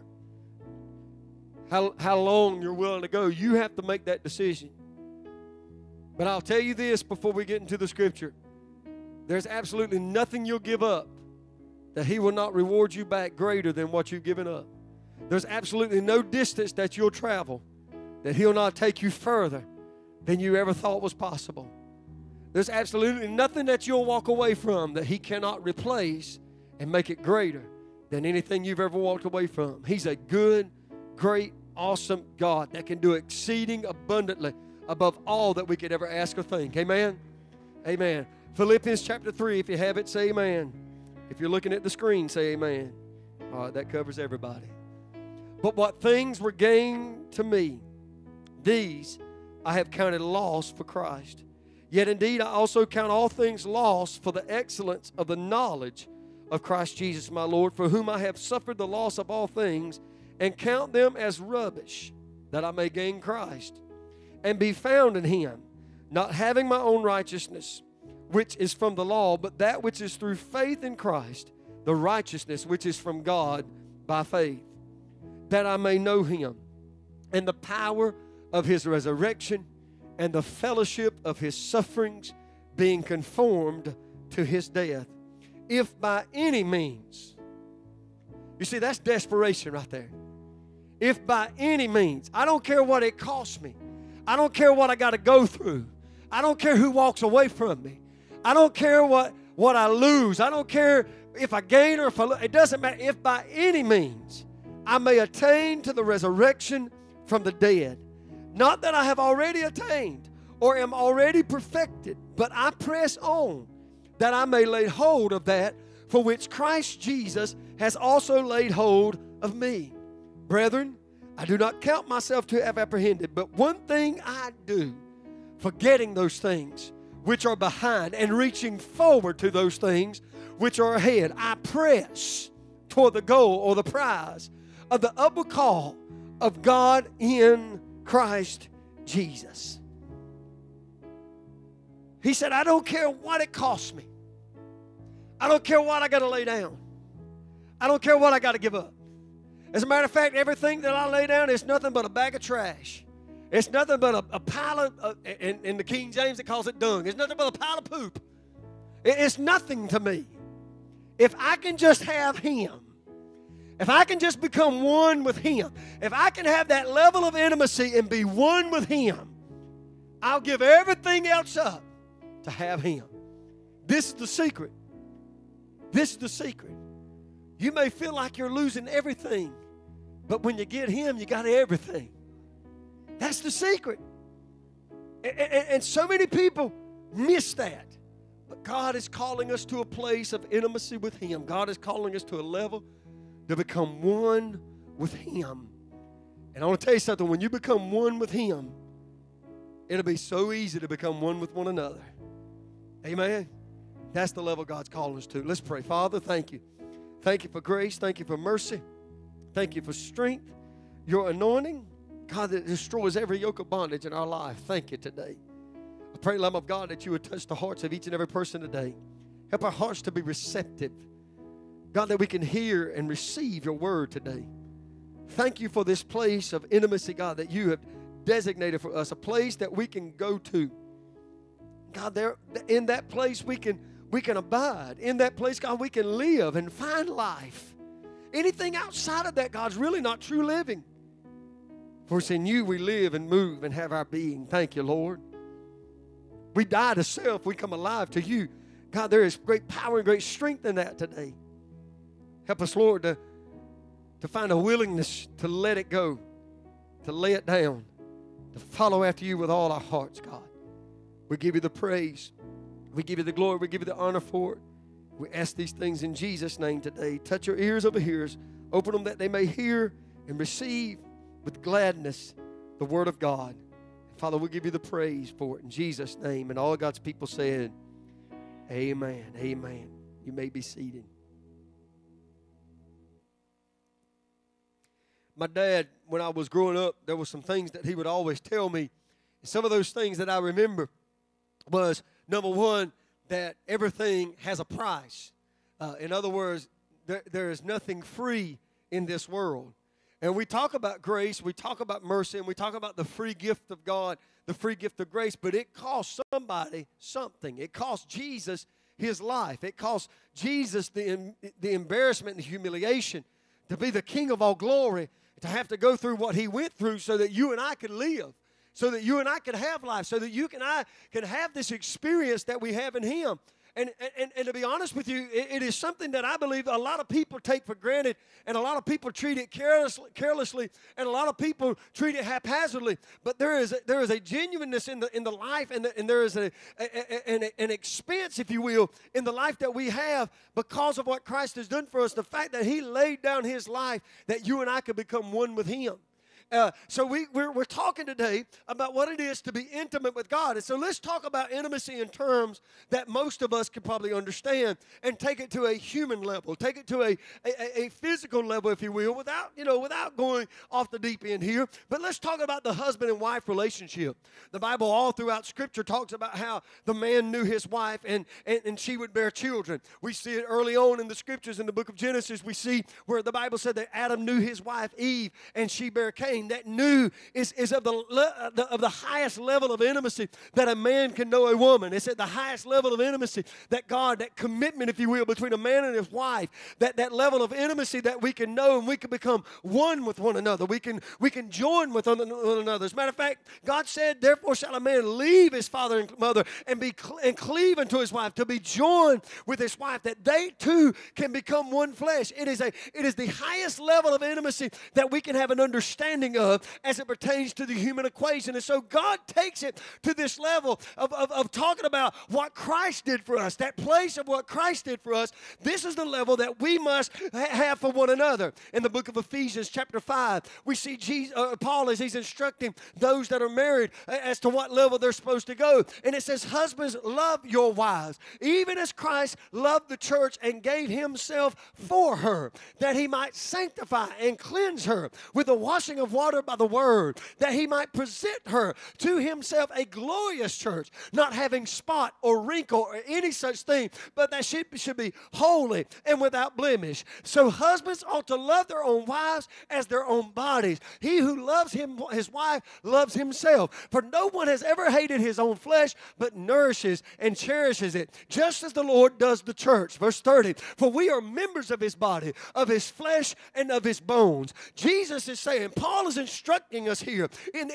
how long you're willing to go. You have to make that decision. But I'll tell you this before we get into the Scripture. There's absolutely nothing you'll give up that He will not reward you back greater than what you've given up. There's absolutely no distance that you'll travel that He'll not take you further than you ever thought was possible. There's absolutely nothing that you'll walk away from that He cannot replace and make it greater than anything you've ever walked away from. He's a good, great, awesome God that can do exceeding abundantly above all that we could ever ask or think. Amen? Amen. Philippians chapter 3, if you have it, say amen. If you're looking at the screen, say amen. All right, that covers everybody. But what things were gained to me, these I have counted loss for Christ. Yet indeed I also count all things lost for the excellence of the knowledge of Christ Jesus my Lord, for whom I have suffered the loss of all things, and count them as rubbish, that I may gain Christ, and be found in Him, not having my own righteousness, which is from the law, but that which is through faith in Christ, the righteousness which is from God by faith, that I may know Him, and the power of His resurrection, and the fellowship of His sufferings, being conformed to His death, if by any means. You see, that's desperation right there. If by any means. I don't care what it costs me. I don't care what I got to go through. I don't care who walks away from me. I don't care what I lose. I don't care if I gain or if I lose. It doesn't matter. If by any means I may attain to the resurrection from the dead. Not that I have already attained or am already perfected, but I press on that I may lay hold of that for which Christ Jesus has also laid hold of me. Brethren, I do not count myself to have apprehended, but one thing I do, forgetting those things which are behind and reaching forward to those things which are ahead, I press toward the goal or the prize of the upward call of God in Christ Jesus. He said, I don't care what it costs me. I don't care what I got to lay down. I don't care what I got to give up. As a matter of fact, everything that I lay down is nothing but a bag of trash. It's nothing but a pile of, in the King James it calls it dung. It's nothing but a pile of poop. It's nothing to me. If I can just have Him, if I can just become one with Him, if I can have that level of intimacy and be one with Him, I'll give everything else up to have Him. This is the secret. This is the secret. You may feel like you're losing everything, but when you get Him, you got everything. That's the secret. And so many people miss that. But God is calling us to a place of intimacy with Him. God is calling us to a level to become one with Him. And I want to tell you something. When you become one with Him, it'll be so easy to become one with one another. Amen? That's the level God's calling us to. Let's pray. Father, thank you. Thank you for grace. Thank you for mercy. Thank you for strength. Your anointing, God, that destroys every yoke of bondage in our life. Thank you today. I pray, Lamb of God, that you would touch the hearts of each and every person today. Help our hearts to be receptive. God, that we can hear and receive your word today. Thank you for this place of intimacy, God, that you have designated for us, a place that we can go to. God, there in that place we can abide. In that place, God, we can live and find life. Anything outside of that, God's really not true living. For it's in you we live and move and have our being. Thank you, Lord. We die to self. We come alive to you. God, there is great power and great strength in that today. Help us, Lord, to find a willingness to let it go, to lay it down, to follow after you with all our hearts, God. We give you the praise. We give you the glory. We give you the honor for it. We ask these things in Jesus' name today. Touch your ears of the hearers. Open them that they may hear and receive with gladness the word of God. Father, we give you the praise for it in Jesus' name. And all of God's people said, amen, amen. You may be seated. My dad, when I was growing up, there were some things that he would always tell me. Some of those things that I remember was, number one, that everything has a price. In other words, there is nothing free in this world. And we talk about grace, we talk about mercy, and we talk about the free gift of God, the free gift of grace, but it cost somebody something. It cost Jesus his life. It cost Jesus the embarrassment and humiliation to be the King of all glory, to have to go through what he went through so that you and I could live, so that you and I could have life, so that you and I can have this experience that we have in him. And to be honest with you, it is something that I believe a lot of people take for granted, and a lot of people treat it carelessly, and a lot of people treat it haphazardly. But there is a genuineness in the life, and there is an expense, if you will, in the life that we have because of what Christ has done for us. The fact that he laid down his life that you and I could become one with him. So we're talking today about what it is to be intimate with God. And so let's talk about intimacy in terms that most of us can probably understand, and take it to a human level, take it to a physical level, if you will, without going off the deep end here. But let's talk about the husband and wife relationship. The Bible all throughout Scripture talks about how the man knew his wife and she would bear children. We see it early on in the Scriptures in the book of Genesis. We see where the Bible said that Adam knew his wife Eve, and she bare Cain. That knew is of the highest level of intimacy that a man can know a woman. It's at the highest level of intimacy that commitment, if you will, between a man and his wife, that level of intimacy that we can know, and we can become one with one another. We can join with one another. As a matter of fact, God said, therefore shall a man leave his father and mother and cleave unto his wife, to be joined with his wife, that they two can become one flesh. It is the highest level of intimacy that we can have an understanding of as it pertains to the human equation. And so God takes it to this level of talking about what Christ did for us, that place of what Christ did for us. This is the level that we must have for one another. In the book of Ephesians chapter 5, we see Paul as he's instructing those that are married as to what level they're supposed to go. And it says, husbands, love your wives, even as Christ loved the church and gave himself for her, that he might sanctify and cleanse her with the washing of water by the word, that he might present her to himself a glorious church, not having spot or wrinkle or any such thing, but that she should be holy and without blemish. So husbands ought to love their own wives as their own bodies. He who loves his wife loves himself. For no one has ever hated his own flesh, but nourishes and cherishes it, just as the Lord does the church. Verse 30, for we are members of his body, of his flesh, and of his bones. Jesus is saying, Paul is instructing us here in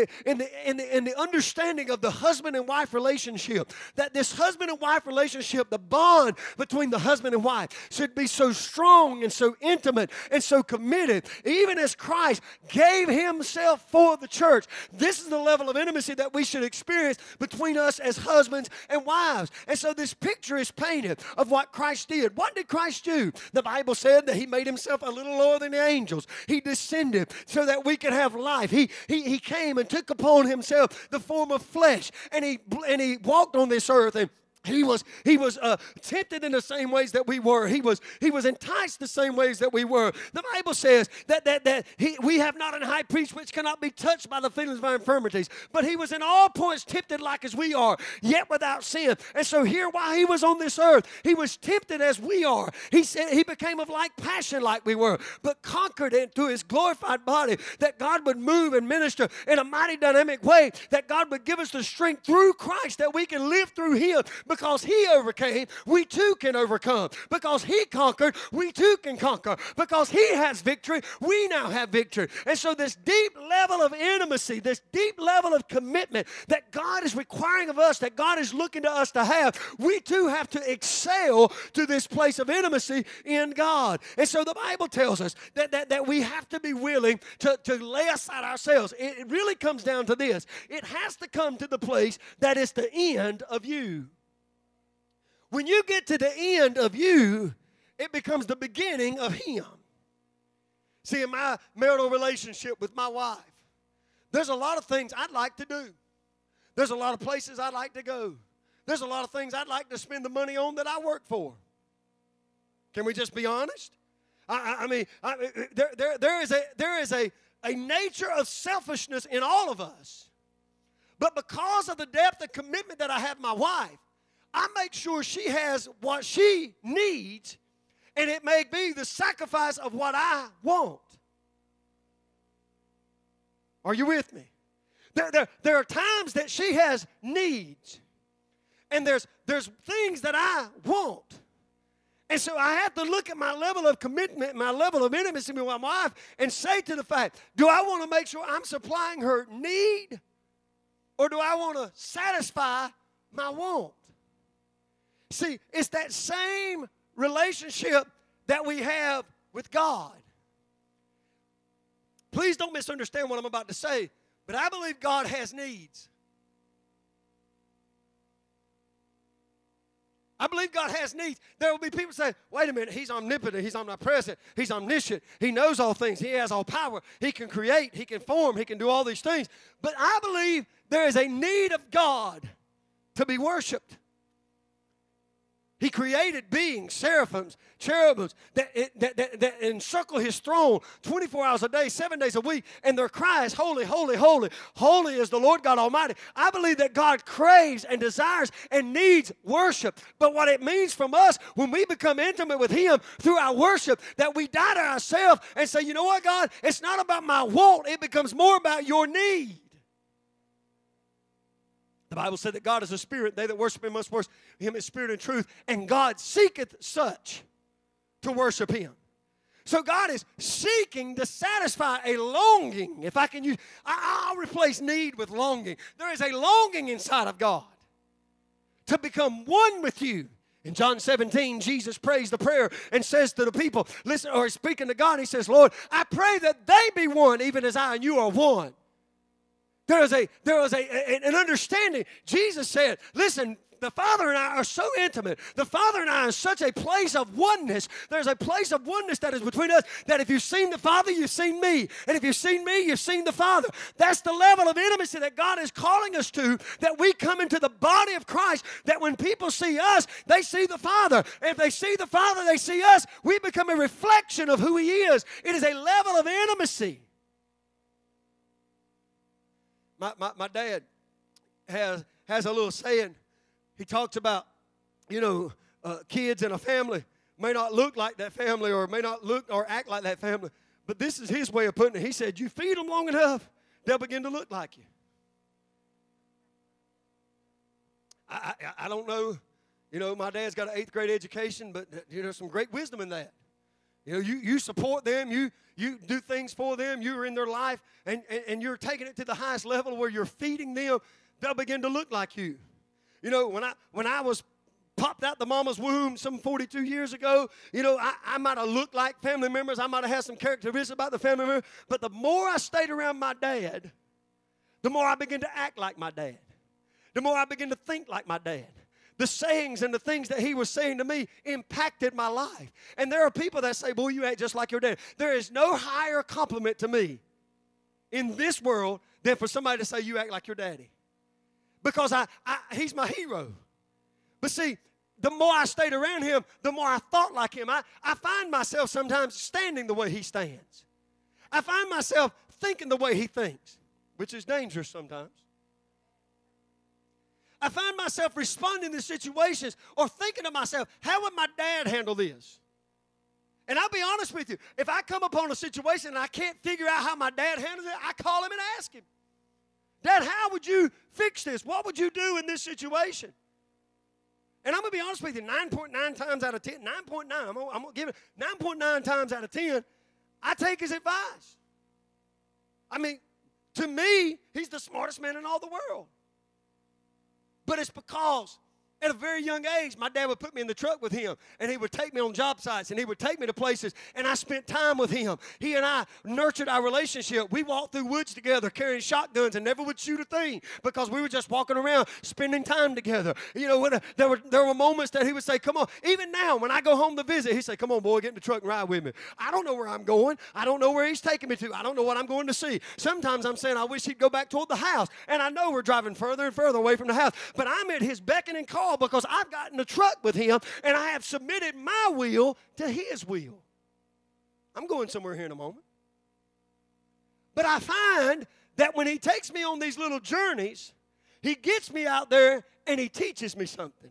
the understanding of the husband and wife relationship, that this husband and wife relationship, the bond between the husband and wife, should be so strong and so intimate and so committed, even as Christ gave himself for the church. This is the level of intimacy that we should experience between us as husbands and wives. And so this picture is painted of what Christ did. What did Christ do? The Bible said that he made himself a little lower than the angels. He descended so that we could have life. He came and took upon himself the form of flesh, and he walked on this earth, and He was tempted in the same ways that we were. He was enticed the same ways that we were. The Bible says that we have not an high priest which cannot be touched by the feelings of our infirmities, but he was in all points tempted like as we are, yet without sin. And so here, while he was on this earth, he was tempted as we are. He said he became of like passion like we were, but conquered it through his glorified body, that God would move and minister in a mighty dynamic way, that God would give us the strength through Christ that we can live through him. Because he overcame, we too can overcome. Because he conquered, we too can conquer. Because he has victory, we now have victory. And so this deep level of intimacy, this deep level of commitment that God is requiring of us, that God is looking to us to have, we too have to excel to this place of intimacy in God. And so the Bible tells us that we have to be willing to lay aside ourselves. It really comes down to this. It has to come to the place that is the end of you. When you get to the end of you, it becomes the beginning of him. See, in my marital relationship with my wife, There's a lot of things I'd like to do. There's a lot of places I'd like to go. There's a lot of things I'd like to spend the money on that I work for. Can we just be honest? There is a nature of selfishness in all of us. But because of the depth of commitment that I have my wife, I make sure she has what she needs, and it may be the sacrifice of what I want. Are you with me? There are times that she has needs, and there's things that I want. And so I have to look at my level of commitment, my level of intimacy with my wife, and say to the fact, do I want to make sure I'm supplying her need, or do I want to satisfy my want? See, it's that same relationship that we have with God. Please don't misunderstand what I'm about to say, but I believe God has needs. I believe God has needs. There will be people saying, wait a minute, He's omnipotent, He's omnipresent, He's omniscient, He knows all things, He has all power, He can create, He can form, He can do all these things. But I believe there is a need of God to be worshiped. He created beings, seraphims, cherubims, that encircle His throne 24 hours a day, 7 days a week, and their cry is, holy, holy, holy. Holy is the Lord God Almighty. I believe that God craves and desires and needs worship. But what it means from us when we become intimate with Him through our worship, that we die to ourselves and say, you know what, God, it's not about my want. It becomes more about your need. The Bible said that God is a spirit. They that worship Him must worship Him in spirit and truth. And God seeketh such to worship Him. So God is seeking to satisfy a longing. If I can use, I'll replace need with longing. There is a longing inside of God to become one with you. In John 17, Jesus prays the prayer and says to the people, listen, or speaking to God, He says, Lord, I pray that they be one, even as I and you are one. There was an understanding. Jesus said, listen, the Father and I are so intimate. The Father and I are such a place of oneness. There's a place of oneness that is between us, that if you've seen the Father, you've seen me. And if you've seen me, you've seen the Father. That's the level of intimacy that God is calling us to, that we come into the body of Christ, that when people see us, they see the Father. And if they see the Father, they see us. We become a reflection of who He is. It is a level of intimacy. My dad has a little saying. He talks about, kids in a family may not look like that family, or may not look or act like that family. But this is his way of putting it. He said, you feed them long enough, they'll begin to look like you. I don't know. My dad's got an 8th grade education, but there's some great wisdom in that. You support them, you do things for them, you're in their life, and you're taking it to the highest level where you're feeding them, they'll begin to look like you. When I was popped out the mama's womb some 42 years ago, I might have looked like family members, I might have had some characteristics about the family member, but the more I stayed around my dad, the more I began to act like my dad. The more I began to think like my dad. The sayings and the things that he was saying to me impacted my life. And there are people that say, boy, you act just like your dad. There is no higher compliment to me in this world than for somebody to say you act like your daddy. Because he's my hero. But see, the more I stayed around him, the more I thought like him. I find myself sometimes standing the way he stands. I find myself thinking the way he thinks, which is dangerous sometimes. I find myself responding to situations or thinking to myself, how would my dad handle this? And I'll be honest with you, if I come upon a situation and I can't figure out how my dad handles it, I call him and ask him, Dad, how would you fix this? What would you do in this situation? And I'm going to be honest with you, 9.9 times out of 10, 9.9, I'm going to give it 9.9 times out of 10, I take his advice. I mean, to me, he's the smartest man in all the world. But it's because At a very young age, my dad would put me in the truck with him, and he would take me on job sites, and he would take me to places, and I spent time with him. He and I nurtured our relationship. We walked through woods together carrying shotguns and never would shoot a thing because we were just walking around spending time together. You know, there were moments that he would say, come on. Even now, when I go home to visit, he'd say, come on, boy, get in the truck and ride with me. I don't know where I'm going. I don't know where he's taking me to. I don't know what I'm going to see. Sometimes I'm saying I wish he'd go back toward the house, and I know we're driving further and further away from the house, but I'm at his beckon and call because I've got in the truck with him, and I have submitted my will to his will. I'm going somewhere here in a moment. But I find that when he takes me on these little journeys, he gets me out there and he teaches me something.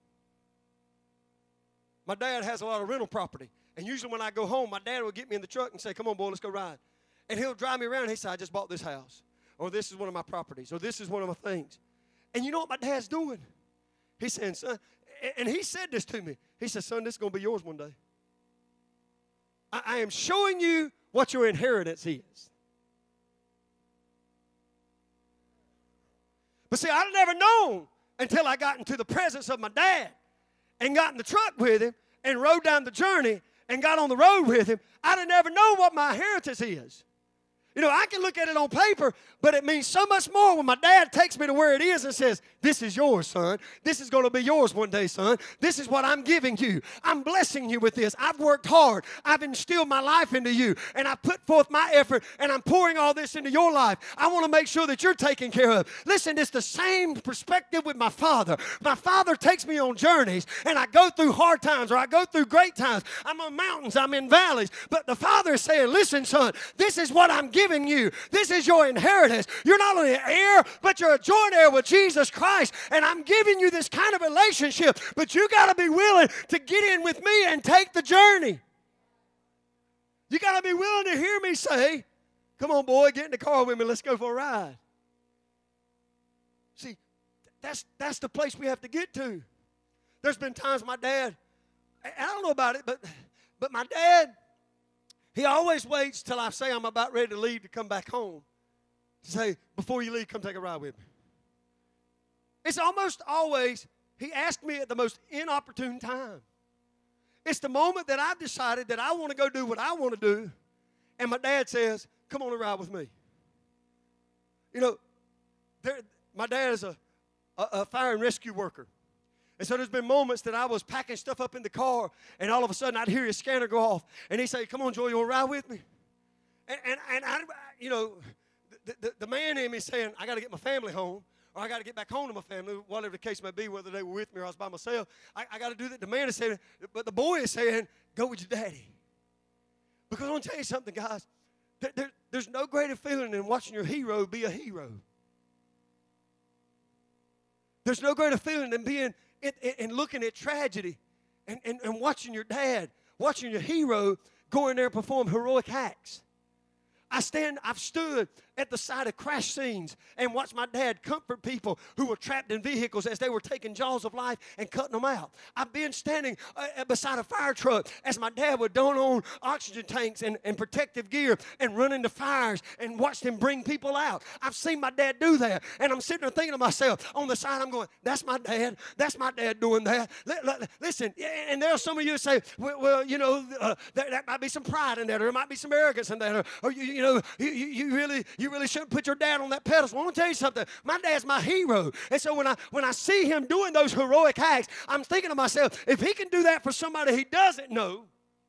My dad has a lot of rental property, and usually when I go home, my dad will get me in the truck and say, come on, boy, let's go ride. And he'll drive me around, and he said, I just bought this house, or this is one of my properties, or this is one of my things. And you know what my dad's doing? He's saying, son, and he said this to me. He said, son, this is going to be yours one day. I am showing you what your inheritance is. But see, I'd never known until I got into the presence of my dad and got in the truck with him and rode down the journey and got on the road with him. I'd have never known what my inheritance is. You know, I can look at it on paper, but it means so much more when my dad takes me to where it is and says, this is yours, son. This is going to be yours one day, son. This is what I'm giving you. I'm blessing you with this. I've worked hard. I've instilled my life into you, and I've put forth my effort, and I'm pouring all this into your life. I want to make sure that you're taken care of. Listen, it's the same perspective with my father. My father takes me on journeys, and I go through hard times, or I go through great times. I'm on mountains. I'm in valleys. But the father is saying, listen, son, this is what I'm giving you. This is your inheritance. You're not only an heir, but you're a joint heir with Jesus Christ, and I'm giving you this kind of relationship, but you got to be willing to get in with me and take the journey. You got to be willing to hear me say, come on, boy, get in the car with me. Let's go for a ride. See, that's the place we have to get to. There's been times my dad, I don't know about it, but my dad, he always waits till I say I'm about ready to leave to come back home. To say, before you leave, come take a ride with me. It's almost always, he asked me at the most inopportune time. It's the moment that I've decided that I want to go do what I want to do, and my dad says, come on and ride with me. You know, my dad is a fire and rescue worker. And so there's been moments that I was packing stuff up in the car, and all of a sudden I'd hear his scanner go off, and he'd say, come on, Joy, you want to ride with me? And I, you know, the man in me saying, I got to get my family home, or I got to get back home to my family, whatever the case may be, whether they were with me or I was by myself. I got to do that. The man is saying, but the boy is saying, go with your daddy. Because I want to tell you something, guys. There's no greater feeling than watching your hero be a hero. There's no greater feeling than being and looking at tragedy and watching your dad, watching your hero go in there and perform heroic acts. I've stood at the side of crash scenes and watched my dad comfort people who were trapped in vehicles as they were taking jaws of life and cutting them out. I've been standing beside a fire truck as my dad would don on oxygen tanks and protective gear and run into fires and watched him bring people out. I've seen my dad do that, and I'm sitting there thinking to myself, on the side I'm going, that's my dad. That's my dad doing that. Listen, and there are some of you who say, well you know, that might be some pride in that, or there might be some arrogance in that, or you know, you really shouldn't put your dad on that pedestal. I want to tell you something. My dad's my hero. And so when I see him doing those heroic acts, I'm thinking to myself, if he can do that for somebody he doesn't know,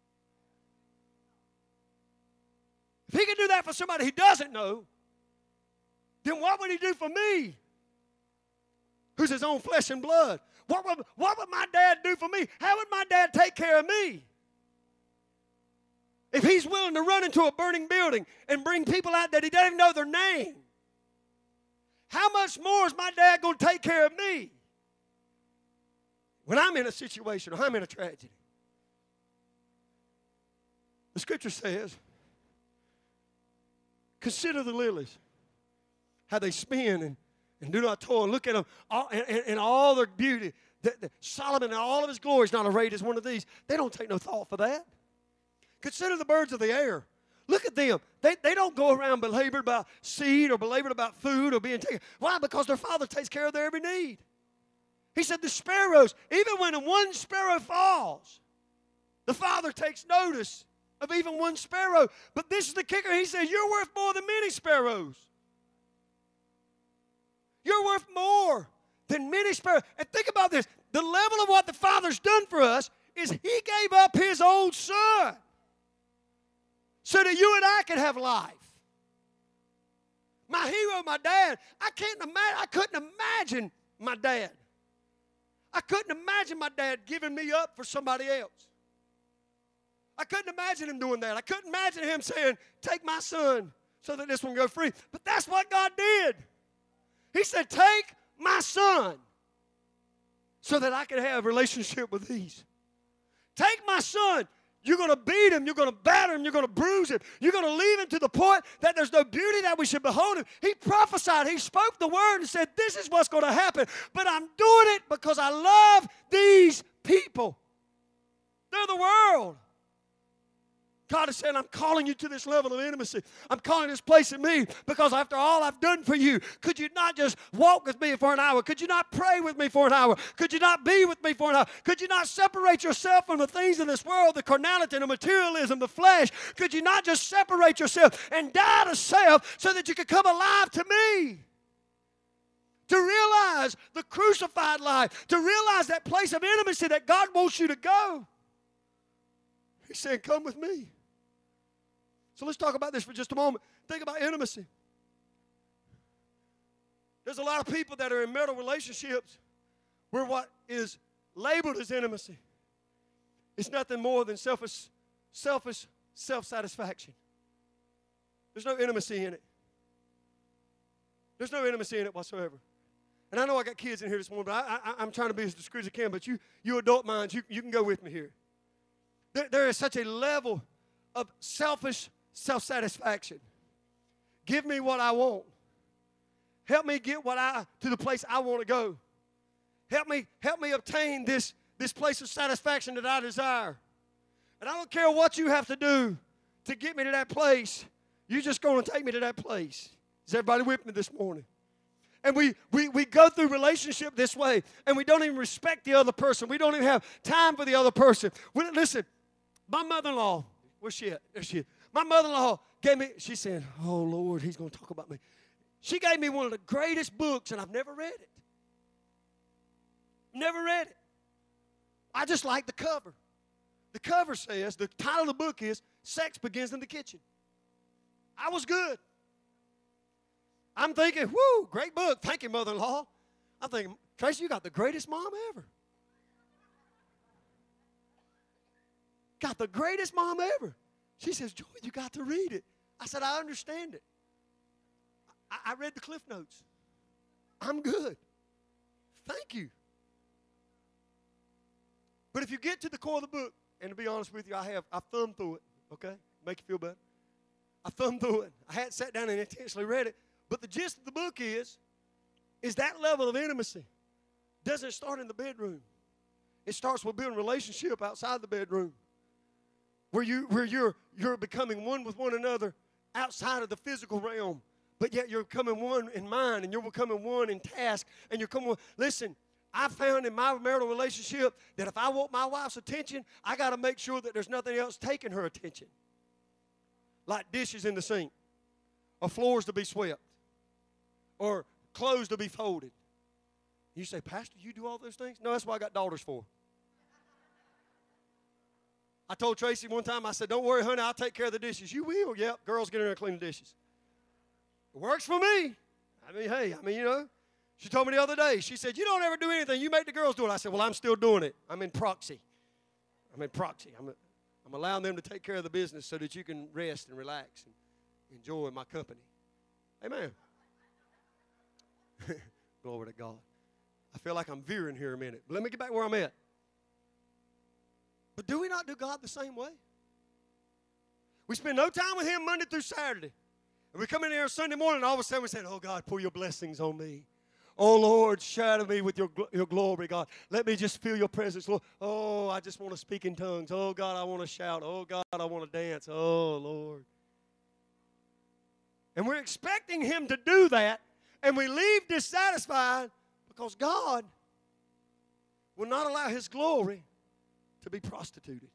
if he can do that for somebody he doesn't know, then what would he do for me, who's his own flesh and blood? What would my dad do for me? How would my dad take care of me? If he's willing to run into a burning building and bring people out that he doesn't even know their name, how much more is my dad going to take care of me when I'm in a situation or I'm in a tragedy? The scripture says, consider the lilies, how they spin and do not toil. Look at them in all their beauty. Solomon in all of his glory is not arrayed as one of these. They don't take no thought for that. Consider the birds of the air. Look at them. They don't go around belabored about seed or belabored about food or being taken. Why? Because their Father takes care of their every need. He said the sparrows, even when one sparrow falls, the Father takes notice of even one sparrow. But this is the kicker. He said, you're worth more than many sparrows. You're worth more than many sparrows. And think about this. The level of what the Father's done for us is He gave up His own Son so that you and I could have life. My hero, my dad, I couldn't imagine my dad. I couldn't imagine my dad giving me up for somebody else. I couldn't imagine him doing that. I couldn't imagine him saying, take my son so that this one go free. But that's what God did. He said, take my son so that I can have a relationship with these. Take my son. You're going to beat him. You're going to batter him. You're going to bruise him. You're going to leave him to the point that there's no beauty that we should behold him. He prophesied. He spoke the word and said, this is what's going to happen. But I'm doing it because I love these people. They're the world. God is saying, I'm calling you to this level of intimacy. I'm calling this place in me because after all I've done for you, could you not just walk with me for an hour? Could you not pray with me for an hour? Could you not be with me for an hour? Could you not separate yourself from the things of this world, the carnality, the materialism, the flesh? Could you not just separate yourself and die to self so that you could come alive to me? To realize the crucified life, to realize that place of intimacy that God wants you to go. He's saying, come with me. So let's talk about this for just a moment. Think about intimacy. There's a lot of people that are in marital relationships where what is labeled as intimacy is nothing more than selfish self-satisfaction. There's no intimacy in it. There's no intimacy in it whatsoever. And I know I got kids in here this morning, but I'm trying to be as discreet as I can, but you adult minds, you can go with me here. There is such a level of selfish self-satisfaction. Give me what I want. Help me get to the place I want to go. Help me obtain this place of satisfaction that I desire. And I don't care what you have to do to get me to that place. You're just going to take me to that place. Is everybody with me this morning? And we go through relationship this way, and we don't even respect the other person. We don't even have time for the other person. Listen, my mother-in-law, where's she at? There she is. My mother-in-law gave me, she said, oh, Lord, he's going to talk about me. She gave me one of the greatest books, and I've never read it. Never read it. I just like the cover. The cover says, the title of the book is, Sex Begins in the Kitchen. I was good. I'm thinking, whoo, great book. Thank you, mother-in-law. I'm thinking, Tracy, you got the greatest mom ever. Got the greatest mom ever. She says, Joy, you got to read it. I said, I understand it. I read the Cliff Notes. I'm good. Thank you. But if you get to the core of the book, and to be honest with you, I thumbed through it, okay? Make you feel better. I thumbed through it. I hadn't sat down and intentionally read it. But the gist of the book is that level of intimacy doesn't start in the bedroom. It starts with building a relationship outside the bedroom. Where you're becoming one with one another outside of the physical realm, but yet you're becoming one in mind, and you're becoming one in task, and you're coming one. Listen, I found in my marital relationship that if I want my wife's attention, I got to make sure that there's nothing else taking her attention. Like dishes in the sink, or floors to be swept, or clothes to be folded. You say, Pastor, you do all those things? No, that's what I got daughters for. I told Tracy one time, I said, don't worry, honey, I'll take care of the dishes. You will? Yep, girls get in there and clean the dishes. It works for me. You know. She told me the other day, she said, you don't ever do anything. You make the girls do it. I said, well, I'm still doing it. I'm in proxy. I'm allowing them to take care of the business so that you can rest and relax and enjoy my company. Amen. Glory to God. I feel like I'm veering here a minute. But let me get back where I'm at. But do we not do God the same way? We spend no time with Him Monday through Saturday. And we come in here on Sunday morning and all of a sudden we say, oh, God, pour your blessings on me. Oh, Lord, shadow me with your glory, God. Let me just feel your presence, Lord. Oh, I just want to speak in tongues. Oh, God, I want to shout. Oh, God, I want to dance. Oh, Lord. And we're expecting Him to do that, and we leave dissatisfied because God will not allow His glory to be prostituted.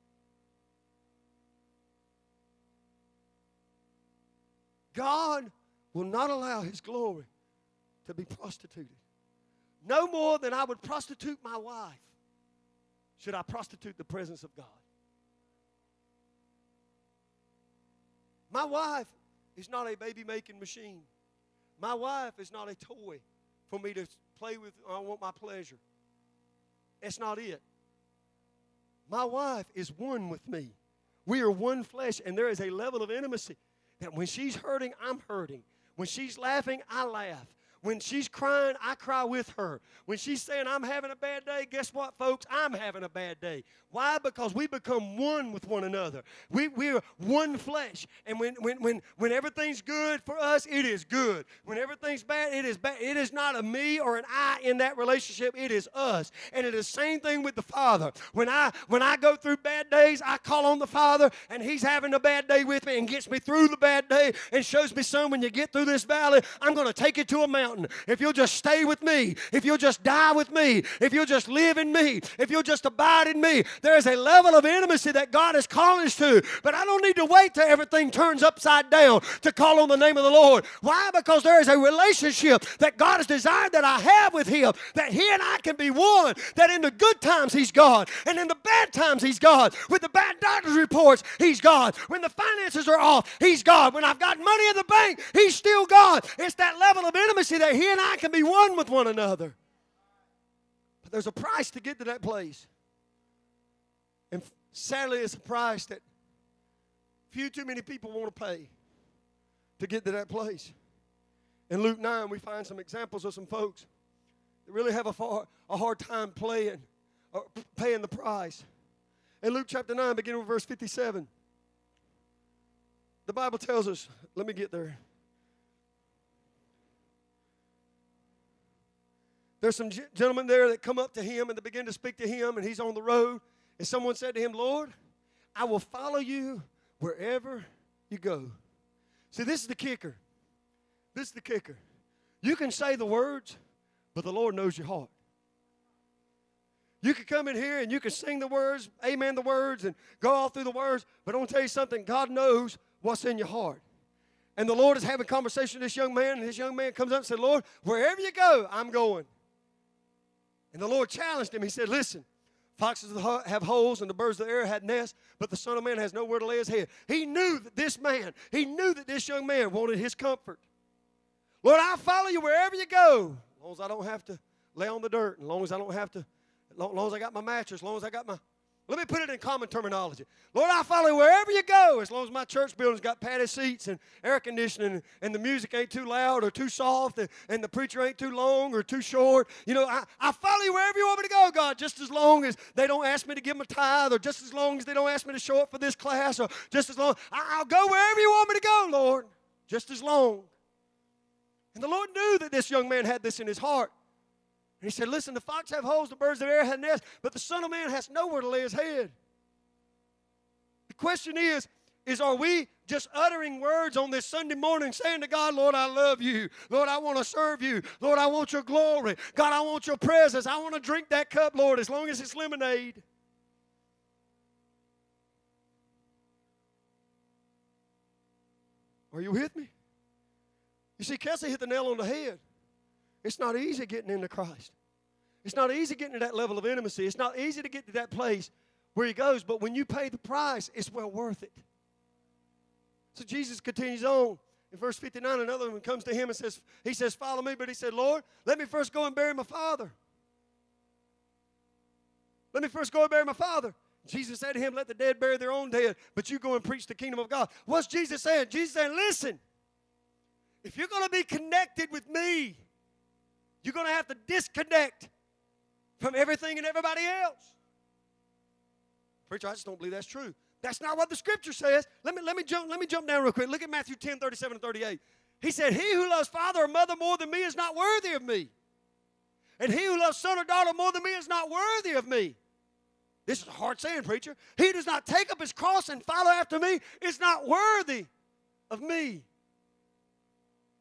God will not allow His glory to be prostituted. No more than I would prostitute my wife should I prostitute the presence of God. My wife is not a baby-making machine. My wife is not a toy for me to play with. I want my pleasure. That's not it. My wife is one with me. We are one flesh, and there is a level of intimacy that when she's hurting, I'm hurting. When she's laughing, I laugh. When she's crying, I cry with her. When she's saying, I'm having a bad day, guess what, folks? I'm having a bad day. Why? Because we become one with one another. We're one flesh. And when everything's good for us, it is good. When everything's bad, it is bad. It is not a me or an I in that relationship. It is us. And it is the same thing with the Father. When I go through bad days, I call on the Father, and He's having a bad day with me and gets me through the bad day and shows me, son, when you get through this valley, I'm going to take you to a mountain. If you'll just stay with me, if you'll just die with me, if you'll just live in me, if you'll just abide in me, there is a level of intimacy that God is calling us to. But I don't need to wait till everything turns upside down to call on the name of the Lord. Why? Because there is a relationship that God has desired that I have with Him, that He and I can be one, that in the good times He's God, and in the bad times He's God. With the bad doctor's reports, He's God. When the finances are off, He's God. When I've got money in the bank, He's still God. It's that level of intimacy that He and I can be one with one another. But there's a price to get to that place. And sadly, it's a price that too many people want to pay to get to that place. In Luke 9, we find some examples of some folks that really have a hard time paying the price. In Luke chapter 9, beginning with verse 57, the Bible tells us, let me get there. There's some gentlemen there that come up to him and they begin to speak to him, and he's on the road. And someone said to him, Lord, I will follow you wherever you go. See, this is the kicker. This is the kicker. You can say the words, but the Lord knows your heart. You can come in here and you can sing the words, amen the words, and go all through the words, but I'm going to tell you something. God knows what's in your heart. And the Lord is having a conversation with this young man, and this young man comes up and said, Lord, wherever you go, I'm going. And the Lord challenged him. He said, listen, foxes have holes and the birds of the air had nests, but the Son of Man has nowhere to lay his head. He knew that this young man wanted his comfort. Lord, I'll follow you wherever you go, as long as I don't have to lay on the dirt, as long as I don't have to, as long as I got my mattress, as long as I got my, let me put it in common terminology. Lord, I'll follow you wherever you go, as long as my church building's got padded seats and air conditioning, and the music ain't too loud or too soft, and the preacher ain't too long or too short. You know, I follow you wherever you want me to go, God, just as long as they don't ask me to give them a tithe, or just as long as they don't ask me to show up for this class, or just as long. I'll go wherever you want me to go, Lord, just as long. And the Lord knew that this young man had this in his heart. And he said, listen, the fox have holes, the birds of the air have nests, but the Son of Man has nowhere to lay his head. The question is are we just uttering words on this Sunday morning saying to God, Lord, I love you. Lord, I want to serve you. Lord, I want your glory. God, I want your presence. I want to drink that cup, Lord, as long as it's lemonade. Are you with me? You see, Kelsey hit the nail on the head. It's not easy getting into Christ. It's not easy getting to that level of intimacy. It's not easy to get to that place where He goes, but when you pay the price, it's well worth it. So Jesus continues on. In verse 59, another one comes to him and says, follow me. But he said, Lord, let me first go and bury my father. Let me first go and bury my father. Jesus said to him, let the dead bury their own dead, but you go and preach the kingdom of God. What's Jesus saying? Jesus saying, listen, if you're going to be connected with me, you're going to have to disconnect from everything and everybody else. Preacher, I just don't believe that's true. That's not what the Scripture says. Let me jump down real quick. Look at Matthew 10, 37 and 38. He said, he who loves father or mother more than me is not worthy of me. And he who loves son or daughter more than me is not worthy of me. This is a hard saying, preacher. He who does not take up his cross and follow after me is not worthy of me.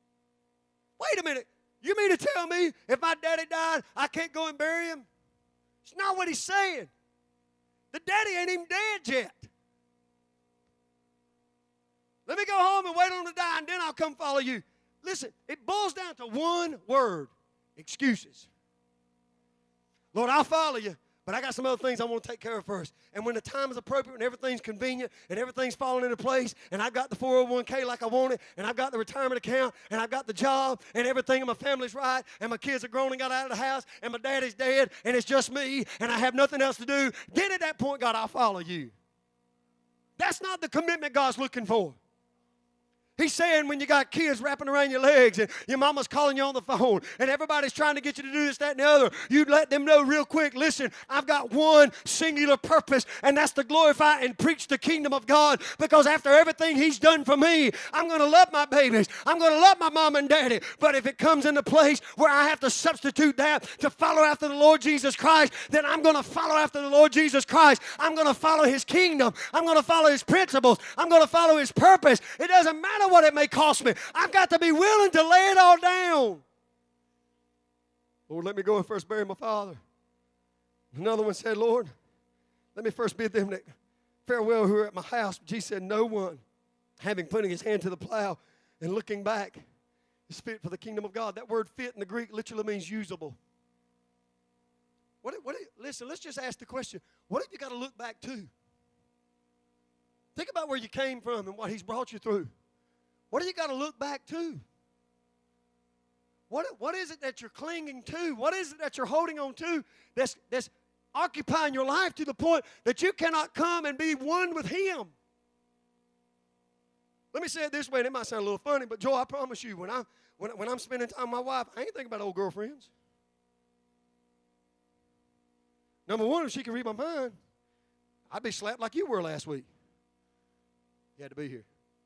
Wait a minute. You mean to tell me if my daddy died, I can't go and bury him? It's not what he's saying. The daddy ain't even dead yet. Let me go home and wait on him to die, and then I'll come follow you. Listen, it boils down to one word: excuses. Lord, I'll follow you, but I got some other things I want to take care of first. And when the time is appropriate and everything's convenient and everything's falling into place and I've got the 401k like I want it and I've got the retirement account and I've got the job and everything and my family's right and my kids are grown and got out of the house and my daddy's dead and it's just me and I have nothing else to do, then at that point, God, I'll follow you. That's not the commitment God's looking for. He's saying when you got kids wrapping around your legs and your mama's calling you on the phone and everybody's trying to get you to do this, that, and the other, you let them know real quick, listen, I've got one singular purpose, and that's to glorify and preach the kingdom of God, because after everything he's done for me, I'm going to love my babies. I'm going to love my mom and daddy. But if it comes into place where I have to substitute that to follow after the Lord Jesus Christ, then I'm going to follow after the Lord Jesus Christ. I'm going to follow his kingdom. I'm going to follow his principles. I'm going to follow his purpose. It doesn't matter what it may cost me. I've got to be willing to lay it all down. Lord, let me go and first bury my father. Another one said, Lord, let me first bid them that farewell who are at my house. Jesus said, no one, having putting his hand to the plow and looking back, is fit for the kingdom of God. That word fit in the Greek literally means usable. Listen, let's just ask the question, what have you got to look back to? Think about where you came from and what he's brought you through. What do you got to look back to? What is it that you're clinging to? What is it that you're holding on to that's occupying your life to the point that you cannot come and be one with him? Let me say it this way, and it might sound a little funny, but Joe, I promise you, when I'm spending time with my wife, I ain't thinking about old girlfriends. Number one, if she can read my mind, I'd be slapped like you were last week. You had to be here.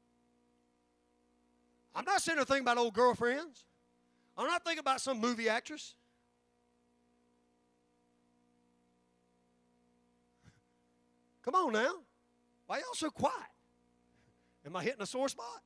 I'm not sitting there thinking about old girlfriends. I'm not thinking about some movie actress. Come on now. Why y'all so quiet? Am I hitting a sore spot?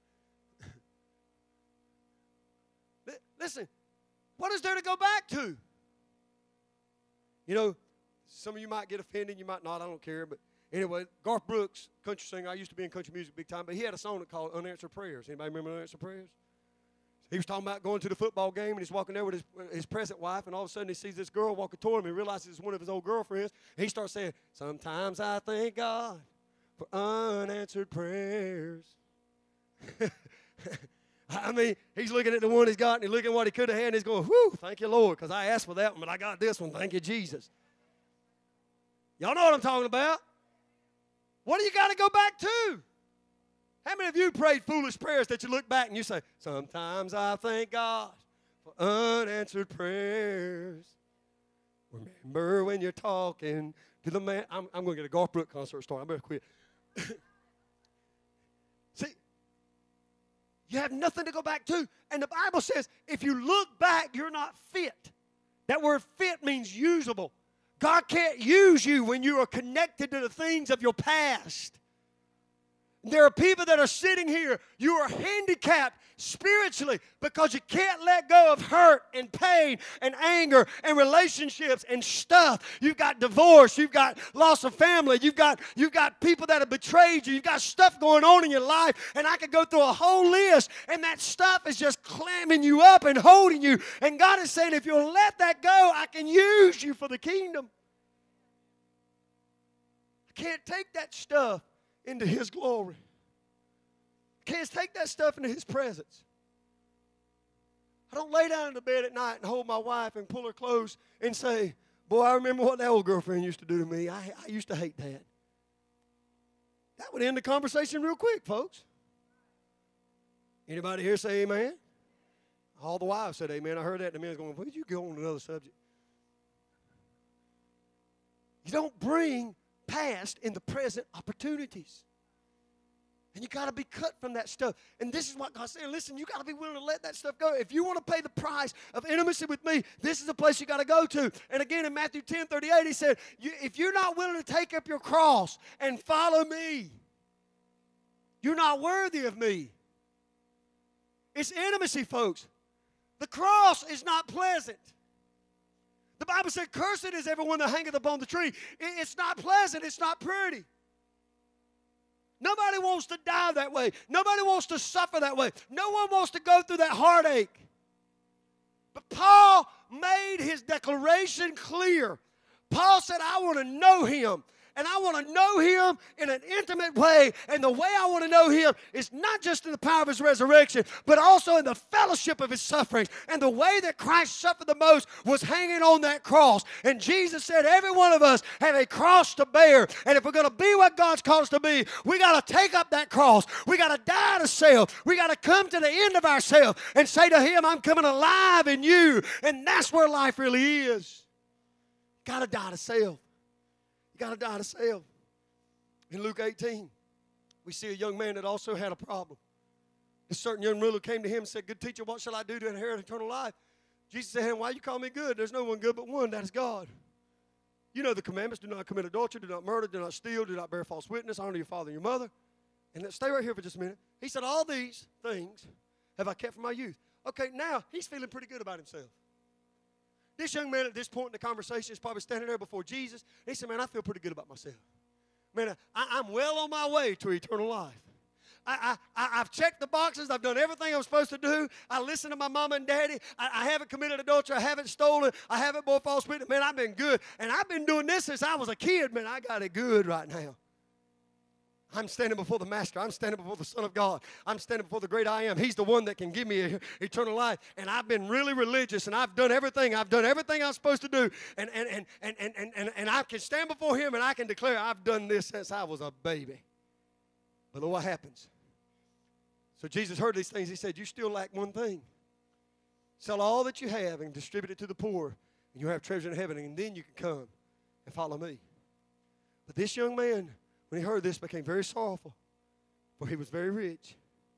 Listen, what is there to go back to? You know, some of you might get offended, you might not, I don't care, but anyway, Garth Brooks, country singer, I used to be in country music big time, but he had a song called Unanswered Prayers. Anybody remember Unanswered Prayers? He was talking about going to the football game, and he's walking there with his present wife, and all of a sudden he sees this girl walking toward him. He realizes it's one of his old girlfriends, and he starts saying, sometimes I thank God for unanswered prayers. I mean, he's looking at the one he's got, and he's looking at what he could have had, and he's going, whew, thank you, Lord, because I asked for that one, but I got this one. Thank you, Jesus. Y'all know what I'm talking about. What do you got to go back to? How many of you prayed foolish prayers that you look back and you say, sometimes I thank God for unanswered prayers. Remember when you're talking to the man. I'm going to get a Garth Brooks concert started. I better quit. See, you have nothing to go back to. And the Bible says if you look back, you're not fit. That word fit means usable. God can't use you when you are connected to the things of your past. There are people that are sitting here, you are handicapped spiritually because you can't let go of hurt and pain and anger and relationships and stuff. You've got divorce, you've got loss of family, you've got people that have betrayed you, you've got stuff going on in your life, and I could go through a whole list, and that stuff is just clamming you up and holding you. And God is saying, if you'll let that go, I can use you for the kingdom. I can't take that stuff into his glory. Can't take that stuff into his presence. I don't lay down in the bed at night and hold my wife and pull her close and say, boy, I remember what that old girlfriend used to do to me. I used to hate that. That would end the conversation real quick, folks. Anybody here say amen? All the wives said amen. I heard that, and the men's going, why did you go on to another subject? You don't bring past in the present opportunities. And you got to be cut from that stuff. And this is what God's saying. Listen, you got to be willing to let that stuff go. If you want to pay the price of intimacy with me, this is the place you got to go to. And again, in Matthew 10:38, he said, if you're not willing to take up your cross and follow me, you're not worthy of me. It's intimacy, folks. The cross is not pleasant. The Bible said, cursed is everyone that hangeth upon the tree. It's not pleasant. It's not pretty. Nobody wants to die that way. Nobody wants to suffer that way. No one wants to go through that heartache. But Paul made his declaration clear. Paul said, I want to know him. And I want to know him in an intimate way. And the way I want to know him is not just in the power of his resurrection, but also in the fellowship of his sufferings. And the way that Christ suffered the most was hanging on that cross. And Jesus said, every one of us have a cross to bear. And if we're going to be what God's called us to be, we got to take up that cross. We got to die to self. We got to come to the end of ourselves and say to him, I'm coming alive in you. And that's where life really is. Got to die to self. You got to die to self. In Luke 18, we see a young man that also had a problem. A certain young ruler came to him and said, good teacher, what shall I do to inherit eternal life? Jesus said, why you call me good? There's no one good but one, that is God. You know the commandments, do not commit adultery, do not murder, do not steal, do not bear false witness, honor your father and your mother. And then stay right here for just a minute. He said, all these things have I kept from my youth. Okay, now he's feeling pretty good about himself. This young man at this point in the conversation is probably standing there before Jesus. He said, man, I feel pretty good about myself. Man, I'm well on my way to eternal life. I've checked the boxes. I've done everything I'm supposed to do. I listen to my mama and daddy. I haven't committed adultery. I haven't stolen. I haven't bore false witness. Man, I've been good. And I've been doing this since I was a kid. Man, I got it good right now. I'm standing before the Master. I'm standing before the Son of God. I'm standing before the great I Am. He's the one that can give me eternal life. And I've been really religious, and I've done everything. I've done everything I'm supposed to do. And I can stand before him, and I can declare I've done this since I was a baby. But look what happens. So Jesus heard these things. He said, you still lack one thing. Sell all that you have and distribute it to the poor, and you'll have treasure in heaven, and then you can come and follow me. But this young man, when he heard this, became very sorrowful, for he was very rich.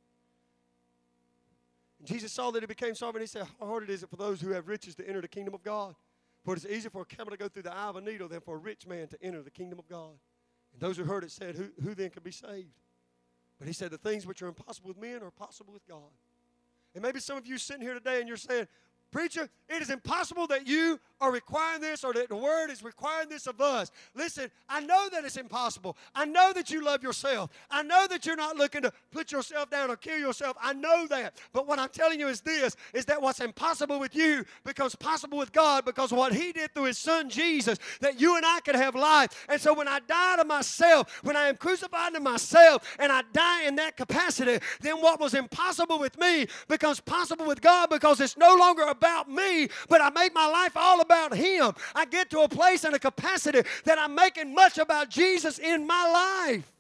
And Jesus saw that he became sorrowful, and he said, how hard is it for those who have riches to enter the kingdom of God? For it is easier for a camel to go through the eye of a needle than for a rich man to enter the kingdom of God. And those who heard it said, who then could be saved? But he said, the things which are impossible with men are possible with God. And maybe some of you sitting here today and you're saying, preacher, it is impossible that you are requiring this or that the word is requiring this of us. Listen, I know that it's impossible. I know that you love yourself. I know that you're not looking to put yourself down or kill yourself. I know that. But what I'm telling you is this, is that what's impossible with you becomes possible with God because of what he did through his son Jesus, that you and I could have life. And so when I die to myself, when I am crucified to myself and I die in that capacity, then what was impossible with me becomes possible with God because it's no longer about me, but I make my life all about him. I get to a place and a capacity that I'm making much about Jesus in my life.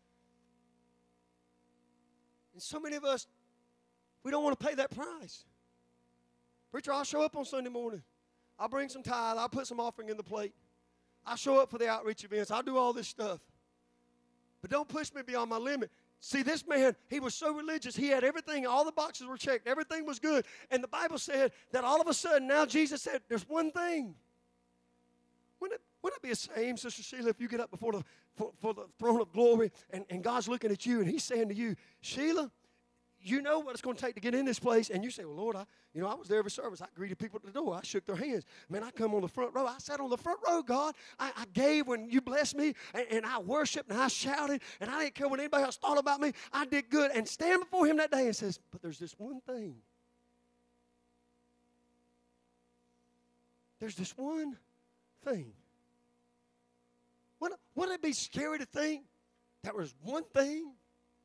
And so many of us, we don't want to pay that price. Preacher, I'll show up on Sunday morning. I'll bring some tithe. I'll put some offering in the plate. I'll show up for the outreach events. I'll do all this stuff. But don't push me beyond my limit. See, this man, he was so religious. He had everything. All the boxes were checked. Everything was good. And the Bible said that all of a sudden, now Jesus said, there's one thing. Wouldn't it be a shame, Sister Sheila, if you get up before the throne of glory and God's looking at you and he's saying to you, Sheila, you know what it's going to take to get in this place. And you say, well, Lord, I was there every service. I greeted people at the door. I shook their hands. Man, I come on the front row. I sat on the front row, God. I gave when you blessed me, and I worshiped, and I shouted, and I didn't care what anybody else thought about me. I did good. And stand before him that day and says, but there's this one thing. There's this one thing. Wouldn't it be scary to think that was one thing?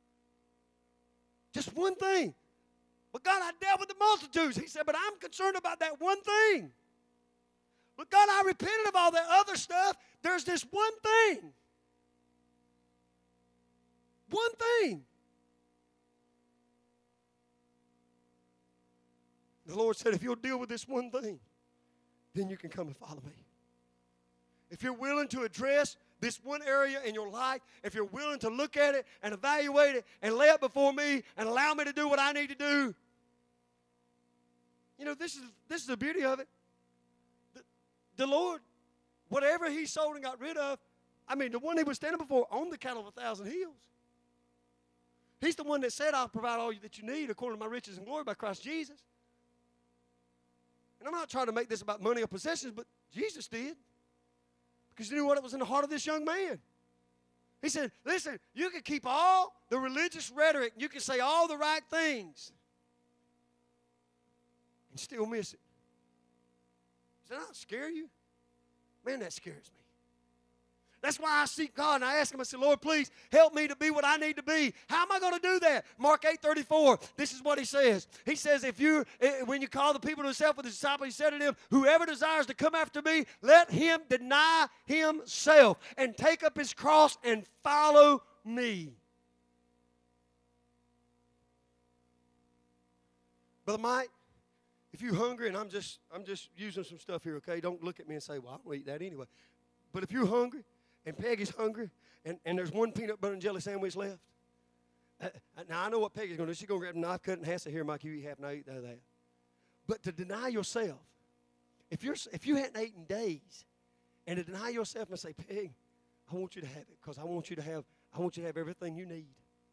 Just one thing. But God, I dealt with the multitudes. He said, but I'm concerned about that one thing. But God, I repented of all that other stuff. There's this one thing. One thing. The Lord said, if you'll deal with this one thing, then you can come and follow me. If you're willing to address this one area in your life, if you're willing to look at it and evaluate it and lay it before me and allow me to do what I need to do, you know, this is the beauty of it. The Lord, whatever he sold and got rid of, I mean, the one he was standing before owned the cattle of 1,000 hills. He's the one that said, I'll provide all that you need according to my riches and glory by Christ Jesus. And I'm not trying to make this about money or possessions, but Jesus did. Because he knew what was in the heart of this young man. He said, listen, you can keep all the religious rhetoric. You can say all the right things. And still miss it. Does that not scare you? Man, that scares me. That's why I seek God and I ask Him, I say, Lord, please help me to be what I need to be. How am I going to do that? Mark 8:34, this is what He says. He says, when you call the people to Himself with the disciples, He said to them, whoever desires to come after me, let him deny himself and take up his cross and follow me. Brother Mike, if you're hungry, and I'm just using some stuff here, okay? Don't look at me and say, well, I'll eat that anyway. But if you're hungry, and Peggy's hungry, and there's one peanut butter and jelly sandwich left. Now, I know what Peggy's going to do. She's going to grab a knife, cut it in half, say, here, Mike, you eat half, and I eat that. But to deny yourself, if you hadn't eaten days, and to deny yourself and say, Peg, I want you to have it, because I want you to have everything you need.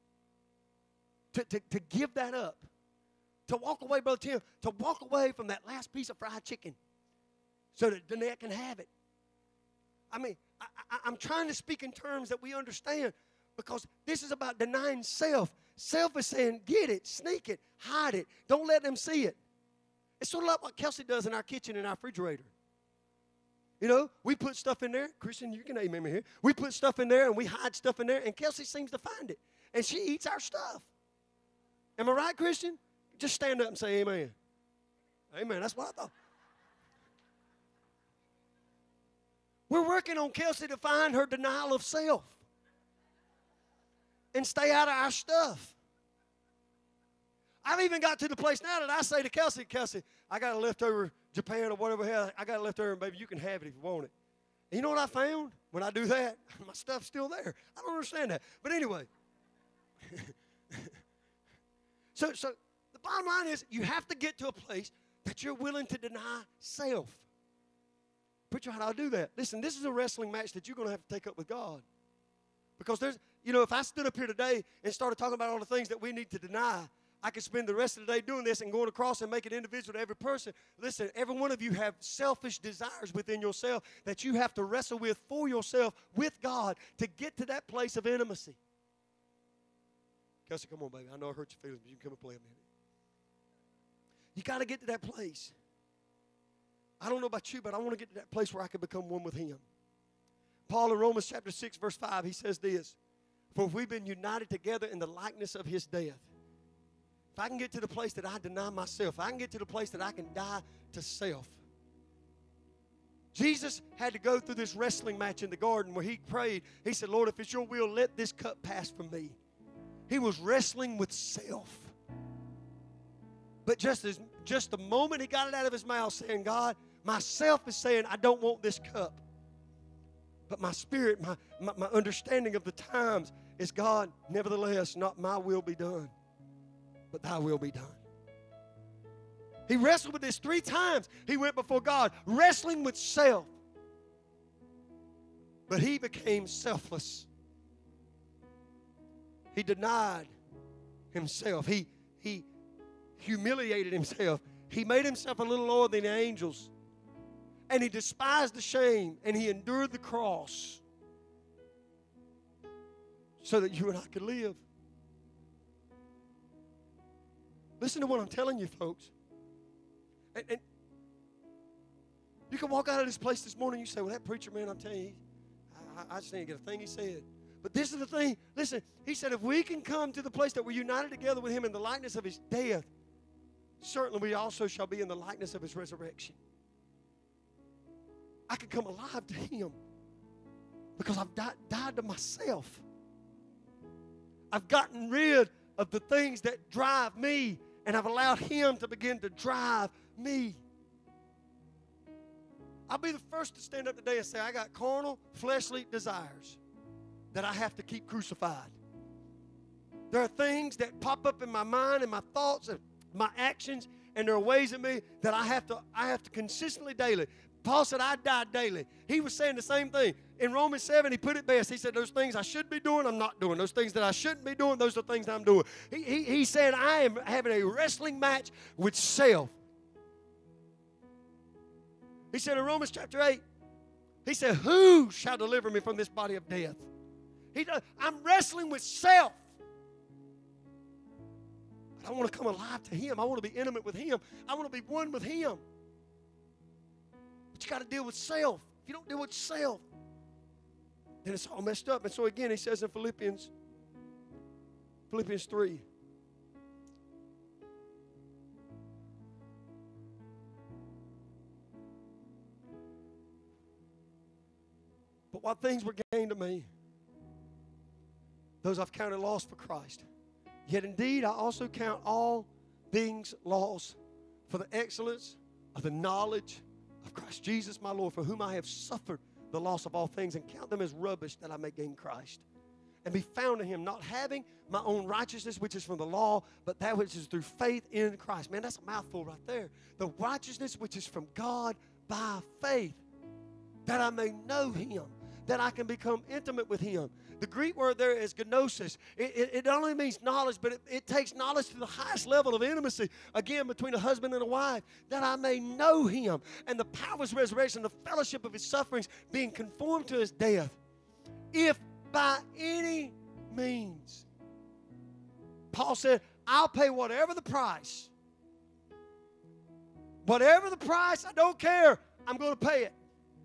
To give that up. To walk away, Brother Tim, to walk away from that last piece of fried chicken so that Danette can have it. I mean, I'm trying to speak in terms that we understand because this is about denying self. Self is saying, get it, sneak it, hide it. Don't let them see it. It's sort of like what Kelsey does in our kitchen and our refrigerator. You know, we put stuff in there. Christian, you can amen me here. We put stuff in there and we hide stuff in there, and Kelsey seems to find it. And she eats our stuff. Am I right, Christian? Just stand up and say amen. Amen. That's what I thought. We're working on Kelsey to find her denial of self and stay out of our stuff. I've even got to the place now that I say to Kelsey, I got a leftover Japan or whatever hell, I got a leftover, and baby, you can have it if you want it. And you know what I found when I do that? My stuff's still there. I don't understand that. But anyway. So the bottom line is you have to get to a place that you're willing to deny self. Preacher, how do I do that? Listen, this is a wrestling match that you're going to have to take up with God. Because there's, if I stood up here today and started talking about all the things that we need to deny, I could spend the rest of the day doing this and going across and make it individual to every person. Listen, every one of you have selfish desires within yourself that you have to wrestle with for yourself with God to get to that place of intimacy. Kelsey, come on, baby. I know I hurt your feelings, but you can come and play a minute. You got to get to that place. I don't know about you, but I want to get to that place where I can become one with Him. Paul in Romans chapter 6, verse 5, he says this, for we've been united together in the likeness of His death. If I can get to the place that I deny myself, if I can get to the place that I can die to self. Jesus had to go through this wrestling match in the garden where He prayed. He said, Lord, if it's your will, let this cup pass from me. He was wrestling with self. But just the moment He got it out of His mouth saying, God, myself is saying, I don't want this cup. But my spirit, my understanding of the times is, God, nevertheless, not my will be done, but Thy will be done. He wrestled with this 3 times. He went before God, wrestling with self. But He became selfless. He denied Himself. He humiliated Himself. He made Himself a little lower than the angels. And He despised the shame. And He endured the cross so that you and I could live. Listen to what I'm telling you, folks. And you can walk out of this place this morning and you say, well, that preacher, man, I'm telling you, I just didn't get a thing he said. But this is the thing. Listen, He said if we can come to the place that we're united together with Him in the likeness of His death, certainly we also shall be in the likeness of His resurrection. I can come alive to Him because I've died to myself. I've gotten rid of the things that drive me, and I've allowed Him to begin to drive me. I'll be the first to stand up today and say, I got carnal, fleshly desires that I have to keep crucified. There are things that pop up in my mind and my thoughts and my actions, and there are ways in me that I have to consistently, daily. Paul said, I die daily. He was saying the same thing. In Romans 7, he put it best. He said, those things I should be doing, I'm not doing. Those things that I shouldn't be doing, those are the things that I'm doing. He said, I am having a wrestling match with self. He said in Romans chapter 8, he said, who shall deliver me from this body of death? I'm wrestling with self. But I want to come alive to Him. I want to be intimate with Him. I want to be one with Him. But you got to deal with self. If you don't deal with self, then it's all messed up. And so again, he says in Philippians 3. But what things were gained to me, those I've counted loss for Christ. Yet indeed I also count all things lost for the excellence of the knowledge of Christ Jesus my Lord, for whom I have suffered the loss of all things, and count them as rubbish, that I may gain Christ and be found in Him, not having my own righteousness which is from the law, but that which is through faith in Christ. Man, that's a mouthful right there. The righteousness which is from God by faith, that I may know Him, that I can become intimate with Him. The Greek word there is gnosis. It not only means knowledge, but it takes knowledge to the highest level of intimacy, again, between a husband and a wife, that I may know Him, and the power of His resurrection, the fellowship of His sufferings, being conformed to His death, if by any means. Paul said, I'll pay whatever the price. Whatever the price, I don't care. I'm going to pay it.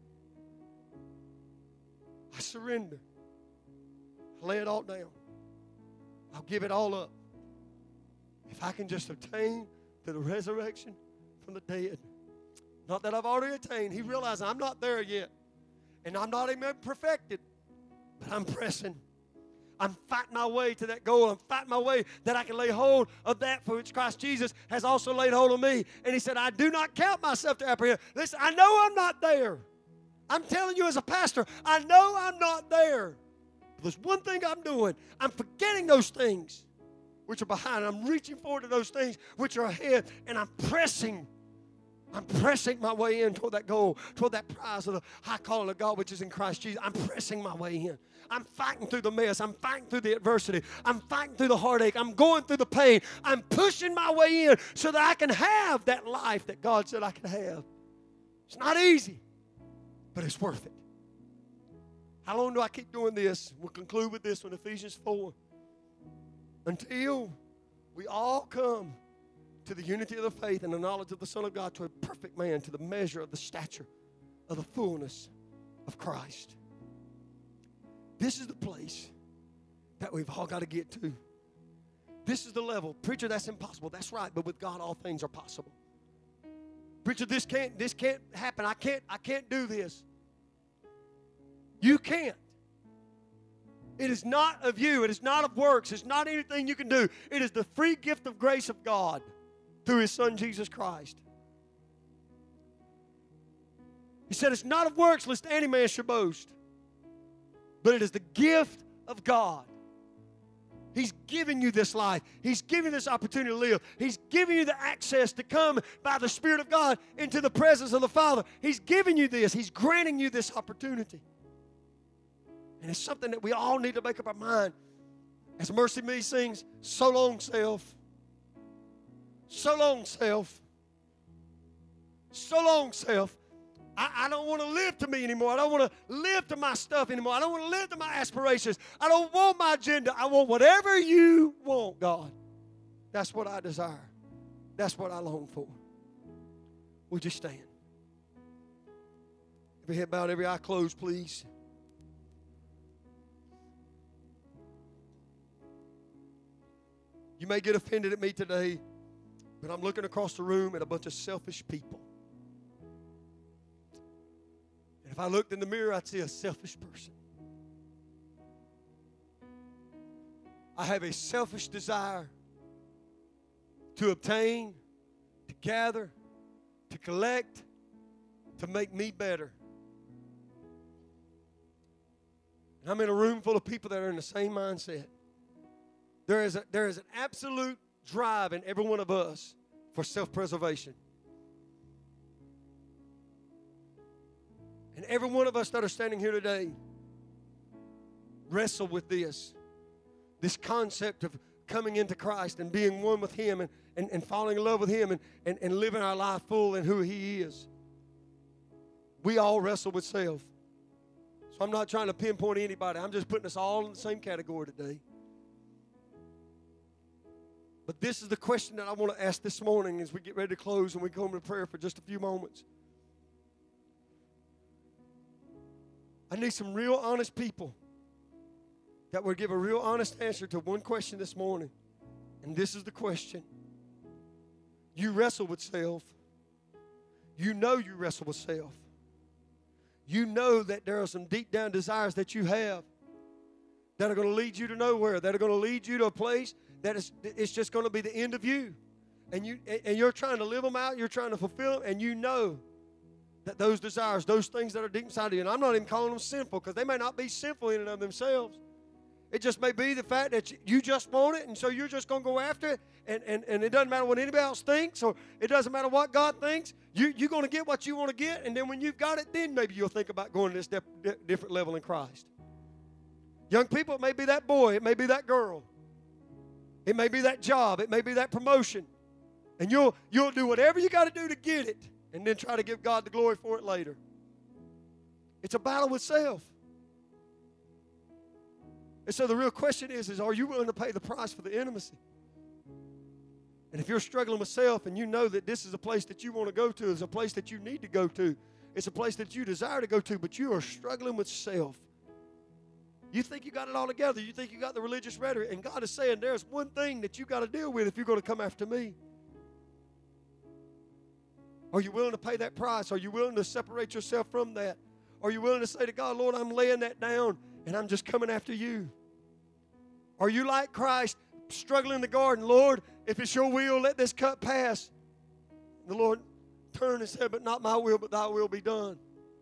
I surrender. I lay it all down. I'll give it all up. If I can just attain to the resurrection from the dead. Not that I've already attained. He realized I'm not there yet. And I'm not even perfected. But I'm pressing. I'm fighting my way to that goal. I'm fighting my way that I can lay hold of that for which Christ Jesus has also laid hold of me. And he said, I do not count myself to apprehend. Listen, I know I'm not there. I'm telling you as a pastor, I know I'm not there. But there's one thing I'm doing. I'm forgetting those things which are behind. I'm reaching forward to those things which are ahead, and I'm pressing. I'm pressing my way in toward that goal, toward that prize of the high calling of God which is in Christ Jesus. I'm pressing my way in. I'm fighting through the mess. I'm fighting through the adversity. I'm fighting through the heartache. I'm going through the pain. I'm pushing my way in so that I can have that life that God said I can have. It's not easy, but it's worth it. How long do I keep doing this? We'll conclude with this one, Ephesians 4. Until we all come to the unity of the faith and the knowledge of the Son of God, to a perfect man, to the measure of the stature of the fullness of Christ. This is the place that we've all got to get to. This is the level. Preacher, that's impossible. That's right, but with God all things are possible. Preacher, this can't happen. I can't do this. You can't. It is not of you. It is not of works. It's not anything you can do. It is the free gift of grace of God through His Son, Jesus Christ. He said, it's not of works, lest any man should boast. But it is the gift of God. He's giving you this life. He's giving you this opportunity to live. He's giving you the access to come by the Spirit of God into the presence of the Father. He's giving you this. He's granting you this opportunity. And it's something that we all need to make up our mind. As Mercy Me sings, so long, self. So long, self. So long, self. I don't want to live to me anymore. I don't want to live to my stuff anymore. I don't want to live to my aspirations. I don't want my agenda. I want whatever you want, God. That's what I desire. That's what I long for. Would you stand? Every head bowed, every eye closed, please. You may get offended at me today, but I'm looking across the room at a bunch of selfish people. And if I looked in the mirror, I'd see a selfish person. I have a selfish desire to obtain, to gather, to collect, to make me better. And I'm in a room full of people that are in the same mindset. There is an absolute drive in every one of us for self-preservation. And every one of us that are standing here today wrestle with this concept of coming into Christ and being one with Him and falling in love with Him and living our life full in who He is. We all wrestle with self. So I'm not trying to pinpoint anybody. I'm just putting us all in the same category today. But this is the question that I want to ask this morning as we get ready to close and we go into prayer for just a few moments. I need some real honest people that will give a real honest answer to one question this morning. And this is the question. You wrestle with self. You know you wrestle with self. You know that there are some deep down desires that you have that are going to lead you to nowhere, that are going to lead you to a place that it's just going to be the end of you. And you're trying to live them out, you're trying to fulfill them, and you know that those desires, those things that are deep inside of you, and I'm not even calling them sinful because they may not be sinful in and of themselves. It just may be the fact that you just want it, and so you're just going to go after it, and it doesn't matter what anybody else thinks, or it doesn't matter what God thinks. You're going to get what you want to get, and then when you've got it, then maybe you'll think about going to this different level in Christ. Young people, it may be that boy, it may be that girl, it may be that job, it may be that promotion, and you'll do whatever you got to do to get it, and then try to give God the glory for it later. It's a battle with self. And so the real question is are you willing to pay the price for the intimacy? And if you're struggling with self and you know that this is a place that you want to go to, it's a place that you need to go to, it's a place that you desire to go to, but you are struggling with self. You think you got it all together. You think you got the religious rhetoric. And God is saying there's one thing that you got to deal with if you're going to come after me. Are you willing to pay that price? Are you willing to separate yourself from that? Are you willing to say to God, Lord, I'm laying that down and I'm just coming after you? Are you like Christ, struggling in the garden? Lord, if it's your will, let this cup pass. The Lord turned and said, but not my will, but thy will be done.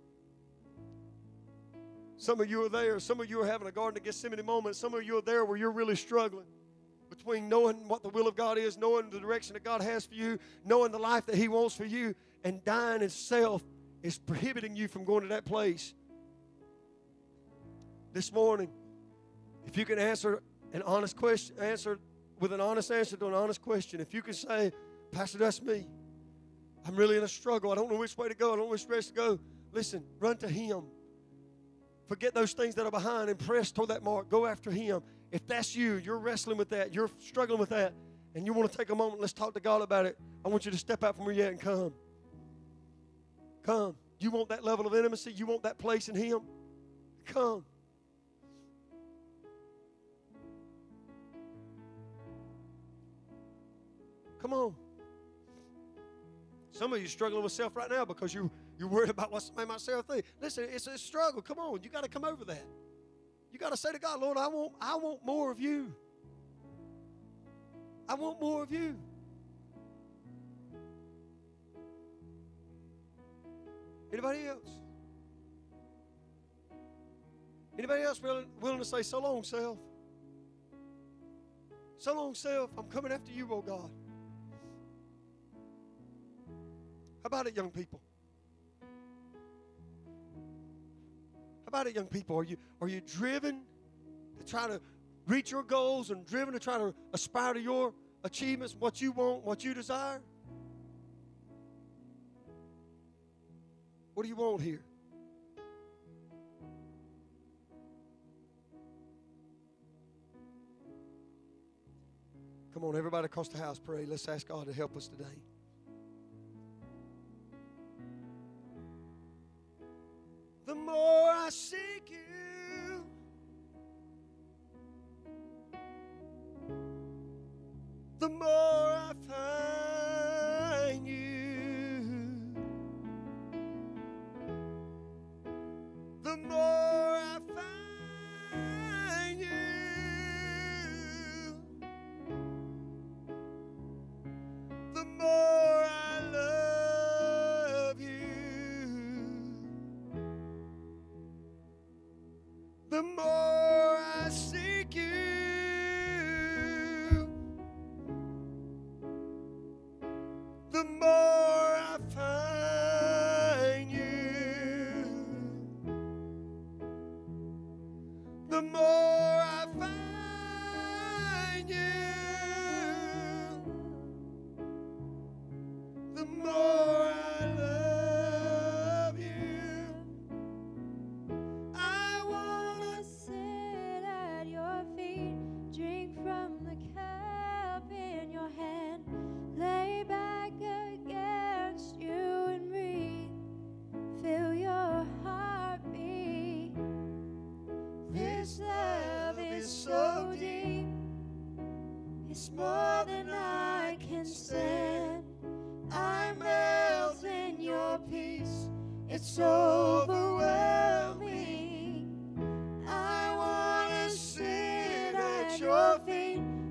Some of you are there. Some of you are having a Garden of Gethsemane moment. Some of you are there where you're really struggling between knowing what the will of God is, knowing the direction that God has for you, knowing the life that He wants for you, and dying in self is prohibiting you from going to that place. This morning, if you can answer an honest question, answer with an honest answer to an honest question, if you can say, Pastor, that's me. I'm really in a struggle. I don't know which way to go. I don't know which direction to go. Listen, run to Him. Forget those things that are behind and press toward that mark. Go after Him. If that's you, you're wrestling with that, you're struggling with that, and you want to take a moment, let's talk to God about it. I want you to step out from where you're at and come. Come. You want that level of intimacy? You want that place in Him? Come. Come on. Some of you are struggling with self right now because you're worried about what somebody might say or think. Listen, it's a struggle. Come on. You got to come over that. You got to say to God, Lord, I want more of you. I want more of you. Anybody else? Anybody else willing to say, so long, self? So long, self. I'm coming after you, oh God. How about it, young people? How about it, young people? Are you driven to try to reach your goals and driven to try to aspire to your achievements, what you want, what you desire? What do you want here? Come on, everybody across the house, pray. Let's ask God to help us today. The more I seek you, the more I find you. The more I find you, the more I love you. The more I seek you, the more I find you. The more I find you, the more I love you.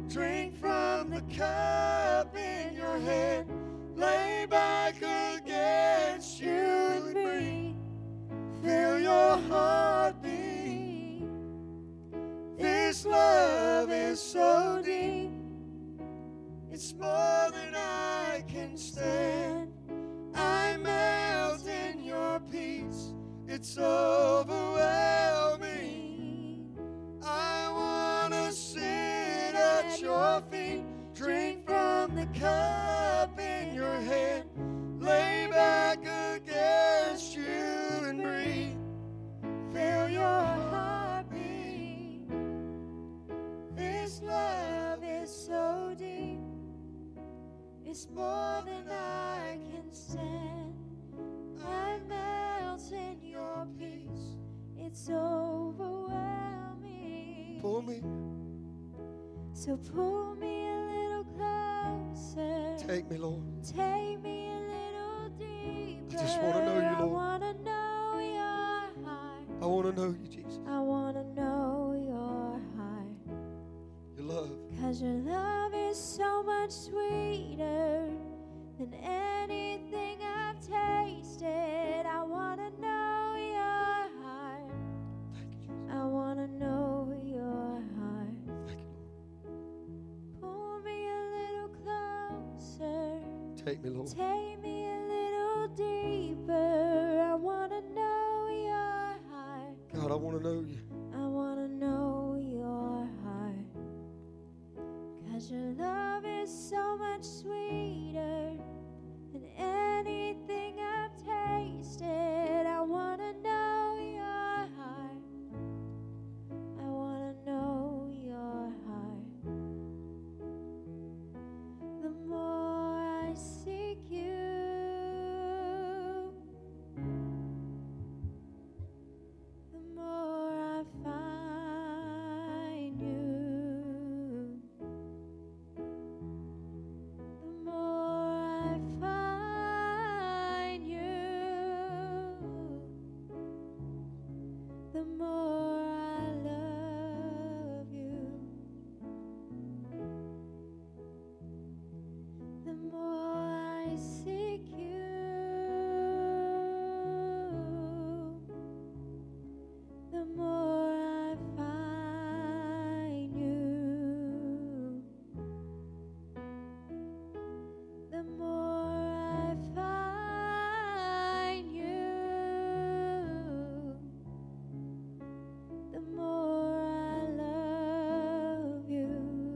drink from the cup in your hand, lay back against you and breathe. Feel your heart beat. This love is so deep, it's more than I can stand. I melt in your peace, it's overwhelming. I want to sit at your feet, drink from the cup in your hand, lay back against you and breathe. Feel your heartbeat. This love is so deep, it's more than I can stand. I melt in your peace, it's overwhelming. Pull me. So pull me a little closer. Take me, Lord. Take me a little deeper. I just want to know you, Lord. I want to know your heart. I want to know you, Jesus. I want to know your heart. Your love. 'Cause your love is so much sweeter than anything I've tasted. I want to know your heart. Thank you, Jesus. I want to know your heart. Thank you, Lord. Pull me a little closer. Take me, Lord. Take me a little deeper. I want to know your heart. God, I want to know you. I want to know your heart. 'Cause your love is so much sweeter than anything I've tasted. I want to know your heart. I want to know your heart. The more I seek you, the more I find you. The more I find you, the more I love you. The more I seek you, the more I find you. The more I find you, the more I love you.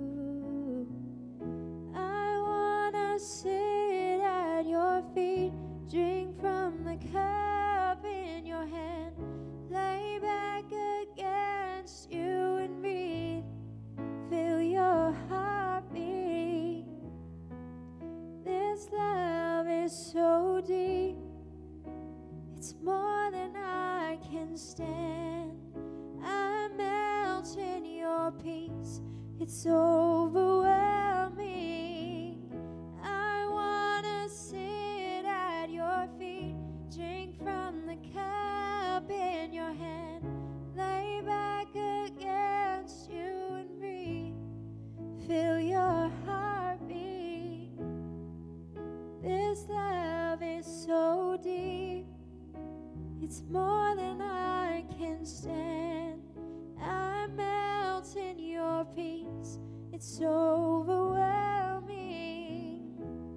I want to sit at your feet, drink from the cup in your hand, lay back against you and breathe. Feel your heartbeat. This love is so deep, it's more than I can stand. I melt in your peace, it's overwhelming. I want to sit at your feet, drink from the cup in your hand, lay back against you and breathe. Feel your heartbeat. This love is so deep, it's more than I can stand. I melt in your peace, it's overwhelming.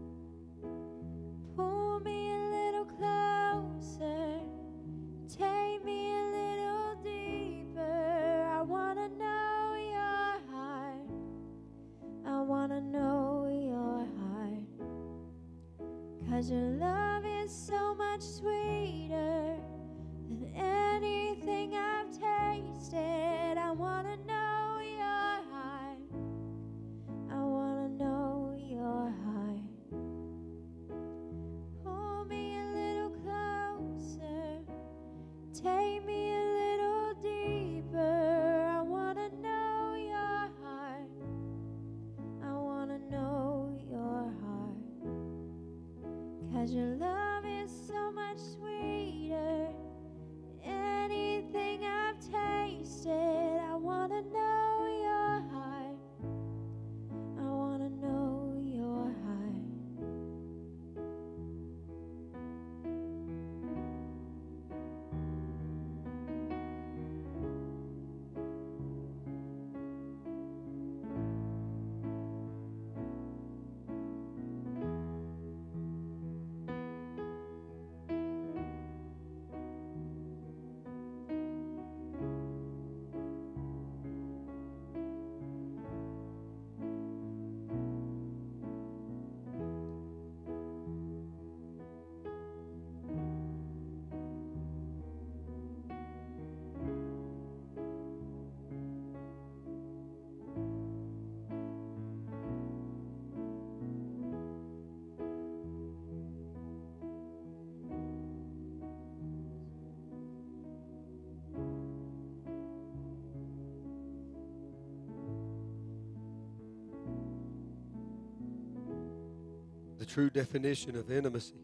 Pull me a little closer, take me a little deeper. I want to know your heart. I want to know your heart. 'Cause your love is so much sweeter than anything I've tasted. I want to know your heart. I want to know your heart. Pull me a little closer, take me a little deeper. I want to know your heart. I want to know your heart. 'Cause your love is so much sweeter than anything I've tasted. I want to know your heart. the true definition of intimacy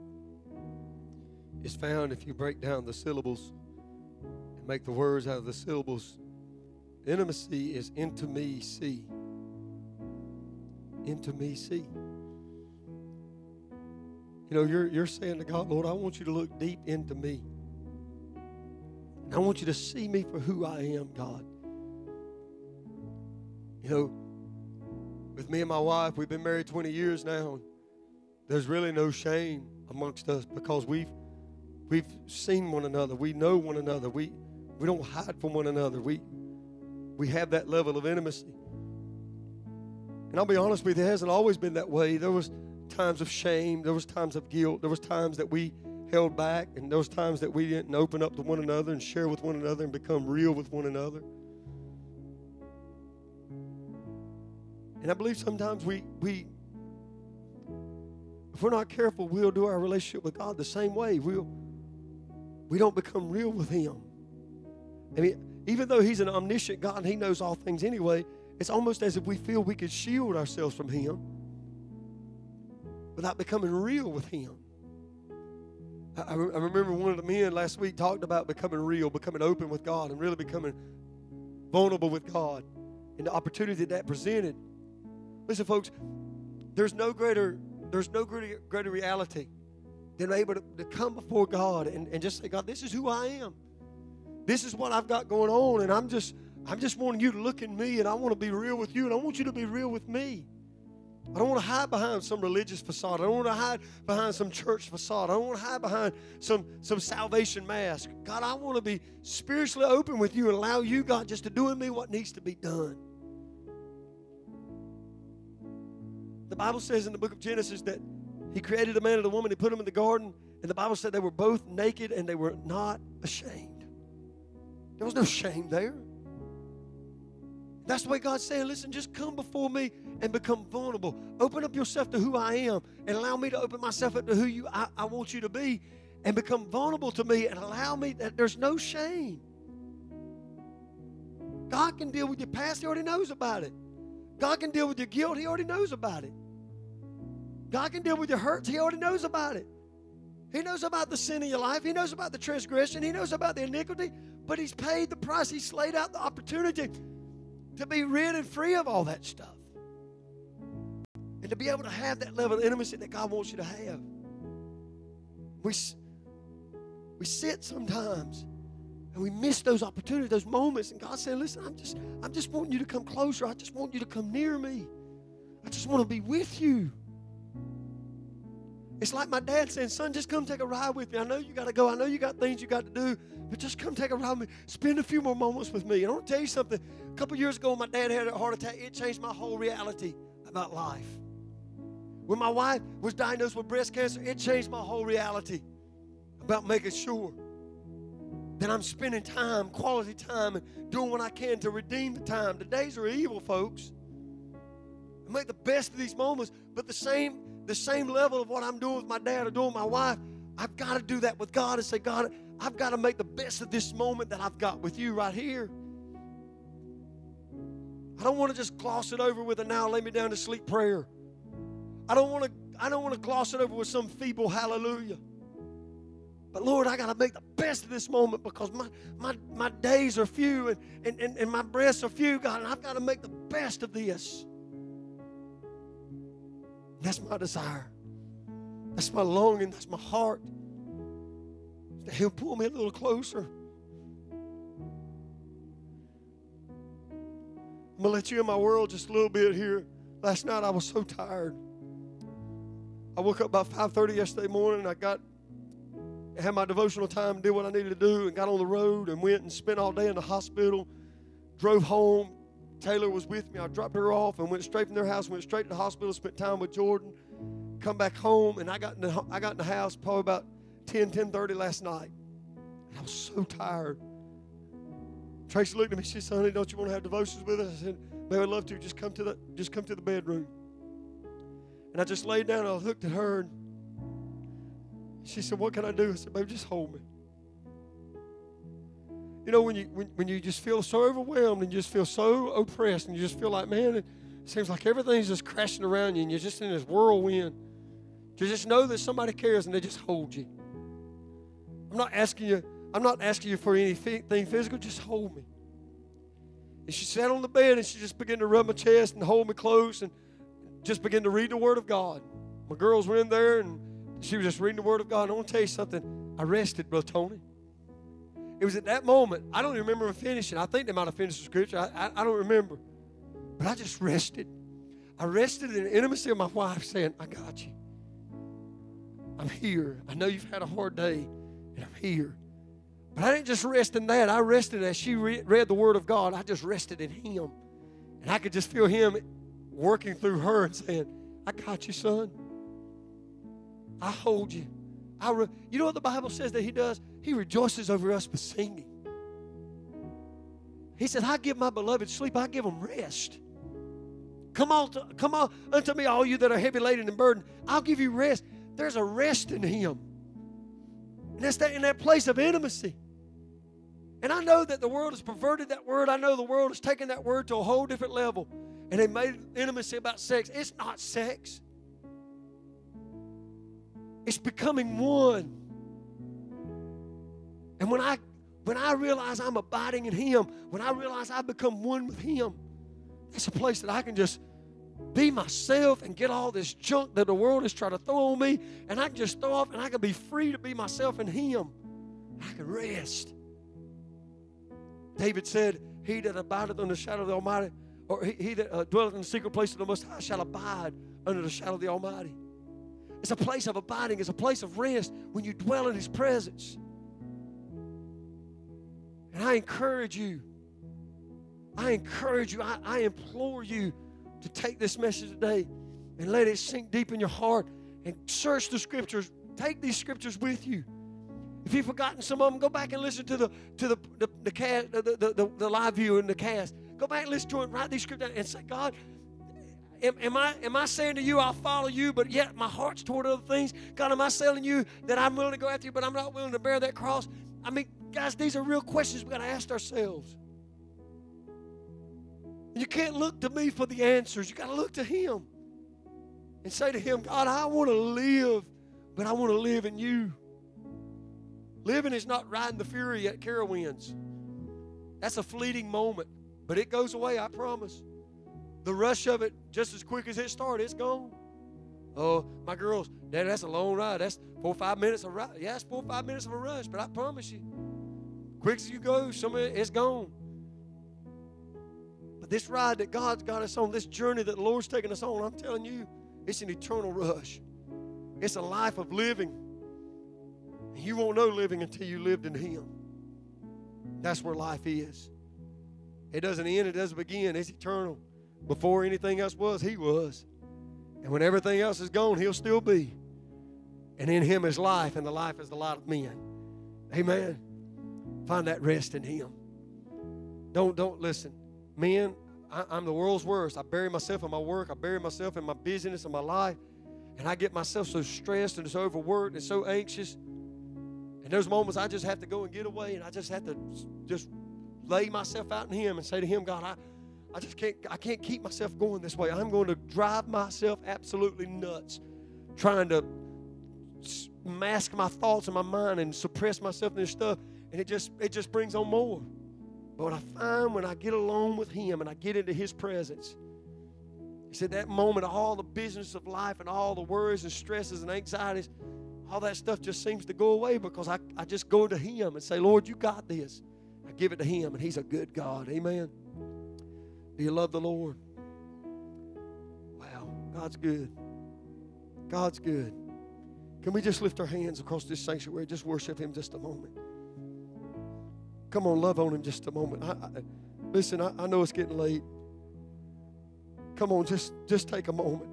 is found if you break down the syllables and make the words out of the syllables. Intimacy is intimacy. Intimacy. You know, you're saying to God, Lord, I want you to look deep into me. I want you to see me for who I am, God. You know, with me and my wife, we've been married 20 years now. And there's really no shame amongst us because we've seen one another. We know one another. We don't hide from one another. We have that level of intimacy. And I'll be honest with you, it hasn't always been that way. There was times of shame. There was times of guilt. There was times that we held back, and there was times that we didn't open up to one another and share with one another and become real with one another. And I believe sometimes if we're not careful, we'll do our relationship with God the same way. We don't become real with Him. I mean, even though He's an omniscient God and He knows all things anyway, it's almost as if we feel we could shield ourselves from Him without becoming real with Him. I remember one of the men last week talked about becoming real, becoming open with God, and really becoming vulnerable with God, and the opportunity that presented. Listen, folks, there's no greater reality than able to come before God and just say, God, this is who I am. This is what I've got going on, and I'm just wanting you to look at me, and I want to be real with you, and I want you to be real with me. I don't want to hide behind some religious facade. I don't want to hide behind some church facade. I don't want to hide behind some salvation mask. God, I want to be spiritually open with you and allow you, God, just to do in me what needs to be done. The Bible says in the book of Genesis that He created a man and a woman. He put them in the garden, and the Bible said they were both naked and they were not ashamed. There was no shame there. That's the way God's saying, listen, just come before me and become vulnerable. Open up yourself to who I am and allow me to open myself up to who I want you to be and become vulnerable to me and allow me that there's no shame. God can deal with your past. He already knows about it. God can deal with your guilt. He already knows about it. God can deal with your hurts. He already knows about it. He knows about the sin in your life. He knows about the transgression. He knows about the iniquity. But He's paid the price. He's laid out the opportunity to be rid and free of all that stuff. And to be able to have that level of intimacy that God wants you to have. We sit sometimes and we miss those opportunities, those moments. And God's saying, listen, I'm just wanting you to come closer. I just want you to come near me. I just want to be with you. It's like my dad saying, son, just come take a ride with me. I know you got to go. I know you got things you got to do, but just come take a ride with me. Spend a few more moments with me. And I want to tell you something. A couple years ago, when my dad had a heart attack, it changed my whole reality about life. When my wife was diagnosed with breast cancer, it changed my whole reality about making sure that I'm spending time, quality time, and doing what I can to redeem the time. The days are evil, folks. I make the best of these moments, but the same level of what I'm doing with my dad or doing with my wife, I've got to do that with God and say, God, I've got to make the best of this moment that I've got with you right here. I don't want to just gloss it over with a now lay me down to sleep prayer. I don't want to gloss it over with some feeble hallelujah. But Lord, I got to make the best of this moment because my days are few and my breaths are few, God, and I've got to make the best of this. That's my desire. That's my longing. That's my heart. That He'll pull me a little closer. I'm going to let you in my world just a little bit here. Last night I was so tired. I woke up about 5:30 yesterday morning. I had my devotional time, did what I needed to do, and got on the road and went and spent all day in the hospital. Drove home. Taylor was with me. I dropped her off and went straight from their house, went straight to the hospital, spent time with Jordan, come back home, and I got in the house probably about 10:30 last night. And I was so tired. Tracy looked at me. She said, honey, don't you want to have devotions with us? I said, baby, I'd love to. Just come to the bedroom. And I just laid down and I looked at her and she said, what can I do? I said, baby, just hold me. You know, when you just feel so overwhelmed and you just feel so oppressed and you just feel like, man, it seems like everything's just crashing around you and you're just in this whirlwind. To just know that somebody cares and they just hold you. I'm not asking you for anything physical. Just hold me. And she sat on the bed and she just began to rub my chest and hold me close and just began to read the Word of God. My girls were in there and she was just reading the Word of God. And I want to tell you something. I rested, Brother Tony. It was at that moment. I don't even remember them finishing. I think they might have finished the scripture. I don't remember. But I just rested. I rested in the intimacy of my wife saying, I got you. I'm here. I know you've had a hard day, and I'm here. But I didn't just rest in that. I rested as she read the Word of God. I just rested in Him. And I could just feel Him working through her and saying, I got you, son. I hold you. You know what the Bible says that He does? He rejoices over us with singing. He said, I give my beloved sleep. I give them rest. Come on unto me, all you that are heavy laden and burdened. I'll give you rest. There's a rest in Him. And that's in that place of intimacy. And I know that the world has perverted that word. I know the world has taken that word to a whole different level. And they made intimacy about sex. It's not sex. It's becoming one. And when I realize I'm abiding in Him, when I realize I've become one with Him, that's a place that I can just be myself and get all this junk that the world is trying to throw on me, and I can just throw off and I can be free to be myself in Him. I can rest. David said, he that abideth under the shadow of the Almighty, or he that dwelleth in the secret place of the Most High shall abide under the shadow of the Almighty. It's a place of abiding. It's a place of rest when you dwell in His presence. And I encourage you, I implore you to take this message today and let it sink deep in your heart and search the Scriptures. Take these Scriptures with you. If you've forgotten some of them, go back and listen to the live view and the cast. Go back and listen to it and write these Scriptures and say, God, am I saying to you, I'll follow you, but yet my heart's toward other things? God, am I telling you that I'm willing to go after you, but I'm not willing to bear that cross? I mean, guys, these are real questions we've got to ask ourselves. You can't look to me for the answers. You got to look to Him and say to Him, God, I want to live, but I want to live in you. Living is not riding the fury at Carowinds. That's a fleeting moment, but it goes away, I promise. The rush of it, just as quick as it started, it's gone. Oh, my girls, Daddy, that's a long ride. That's 4 or 5 minutes of ride. Yeah, it's 4 or 5 minutes of a rush, but I promise you, quick as you go, some of it's gone. But this ride that God's got us on, this journey that the Lord's taking us on, I'm telling you, it's an eternal rush. It's a life of living. And you won't know living until you lived in Him. That's where life is. It doesn't end, it doesn't begin. It's eternal. Before anything else was, He was. And when everything else is gone, He'll still be. And in Him is life, and the life is the light of men. Amen. Find that rest in Him. Don't listen. Men, I'm the world's worst. I bury myself in my work. I bury myself in my busyness of my life. And I get myself so stressed and so overworked and so anxious. And those moments I just have to go and get away, and I just have to just lay myself out in Him and say to Him, God, I can't keep myself going this way. I'm going to drive myself absolutely nuts trying to mask my thoughts in my mind and suppress myself in this stuff, and it just brings on more. But what I find when I get alone with Him and I get into His presence, He said that moment, all the business of life and all the worries and stresses and anxieties, all that stuff just seems to go away because I just go to Him and say, Lord, you got this. I give it to Him, and He's a good God. Amen. Do you love the Lord? Wow, God's good. God's good. Can we just lift our hands across this sanctuary? Just worship Him just a moment. Come on, love on Him just a moment. Listen, I know it's getting late. Come on, just take a moment.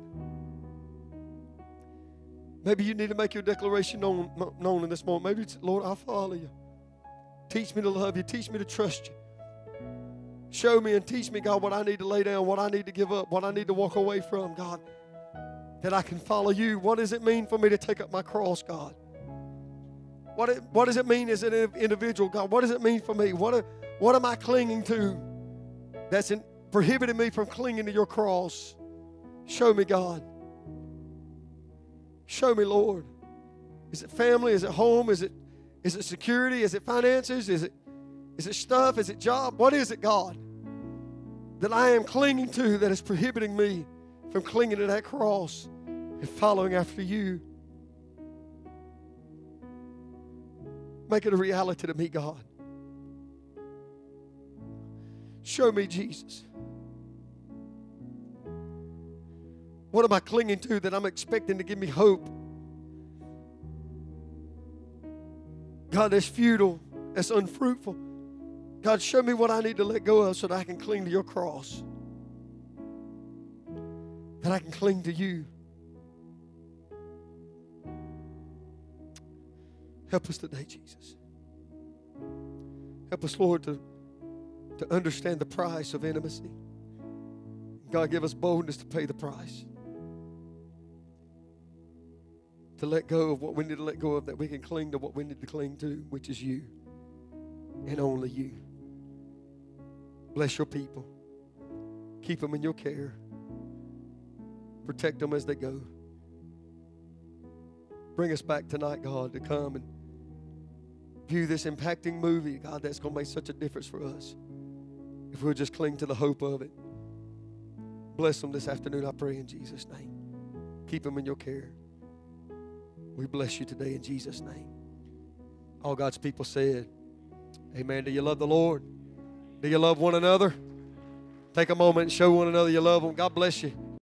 Maybe you need to make your declaration known in this moment. Maybe it's, Lord, I'll follow you. Teach me to love you. Teach me to trust you. Show me and teach me, God, what I need to lay down, what I need to give up, what I need to walk away from, God, that I can follow you. What does it mean for me to take up my cross, God? What does it mean as an individual, God? What does it mean for me? What am I clinging to that's prohibiting me from clinging to your cross? Show me, God. Show me, Lord. Is it family? Is it home? Is it security? Is it finances? Is it stuff? Is it job? What is it, God, that I am clinging to that is prohibiting me from clinging to that cross and following after you? Make it a reality to me, God. Show me, Jesus. What am I clinging to that I'm expecting to give me hope? God, that's futile, that's unfruitful. God, show me what I need to let go of so that I can cling to your cross, that I can cling to you. Help us today, Jesus. Help us, Lord, to understand the price of intimacy. God, give us boldness to pay the price. To let go of what we need to let go of, that we can cling to what we need to cling to, which is you and only you. Bless your people. Keep them in your care. Protect them as they go. Bring us back tonight, God, to come and view this impacting movie, God, that's going to make such a difference for us if we'll just cling to the hope of it. Bless them this afternoon, I pray in Jesus' name. Keep them in your care. We bless you today in Jesus' name. All God's people said, amen. Do you love the Lord? Do you love one another? Take a moment and show one another you love them. God bless you.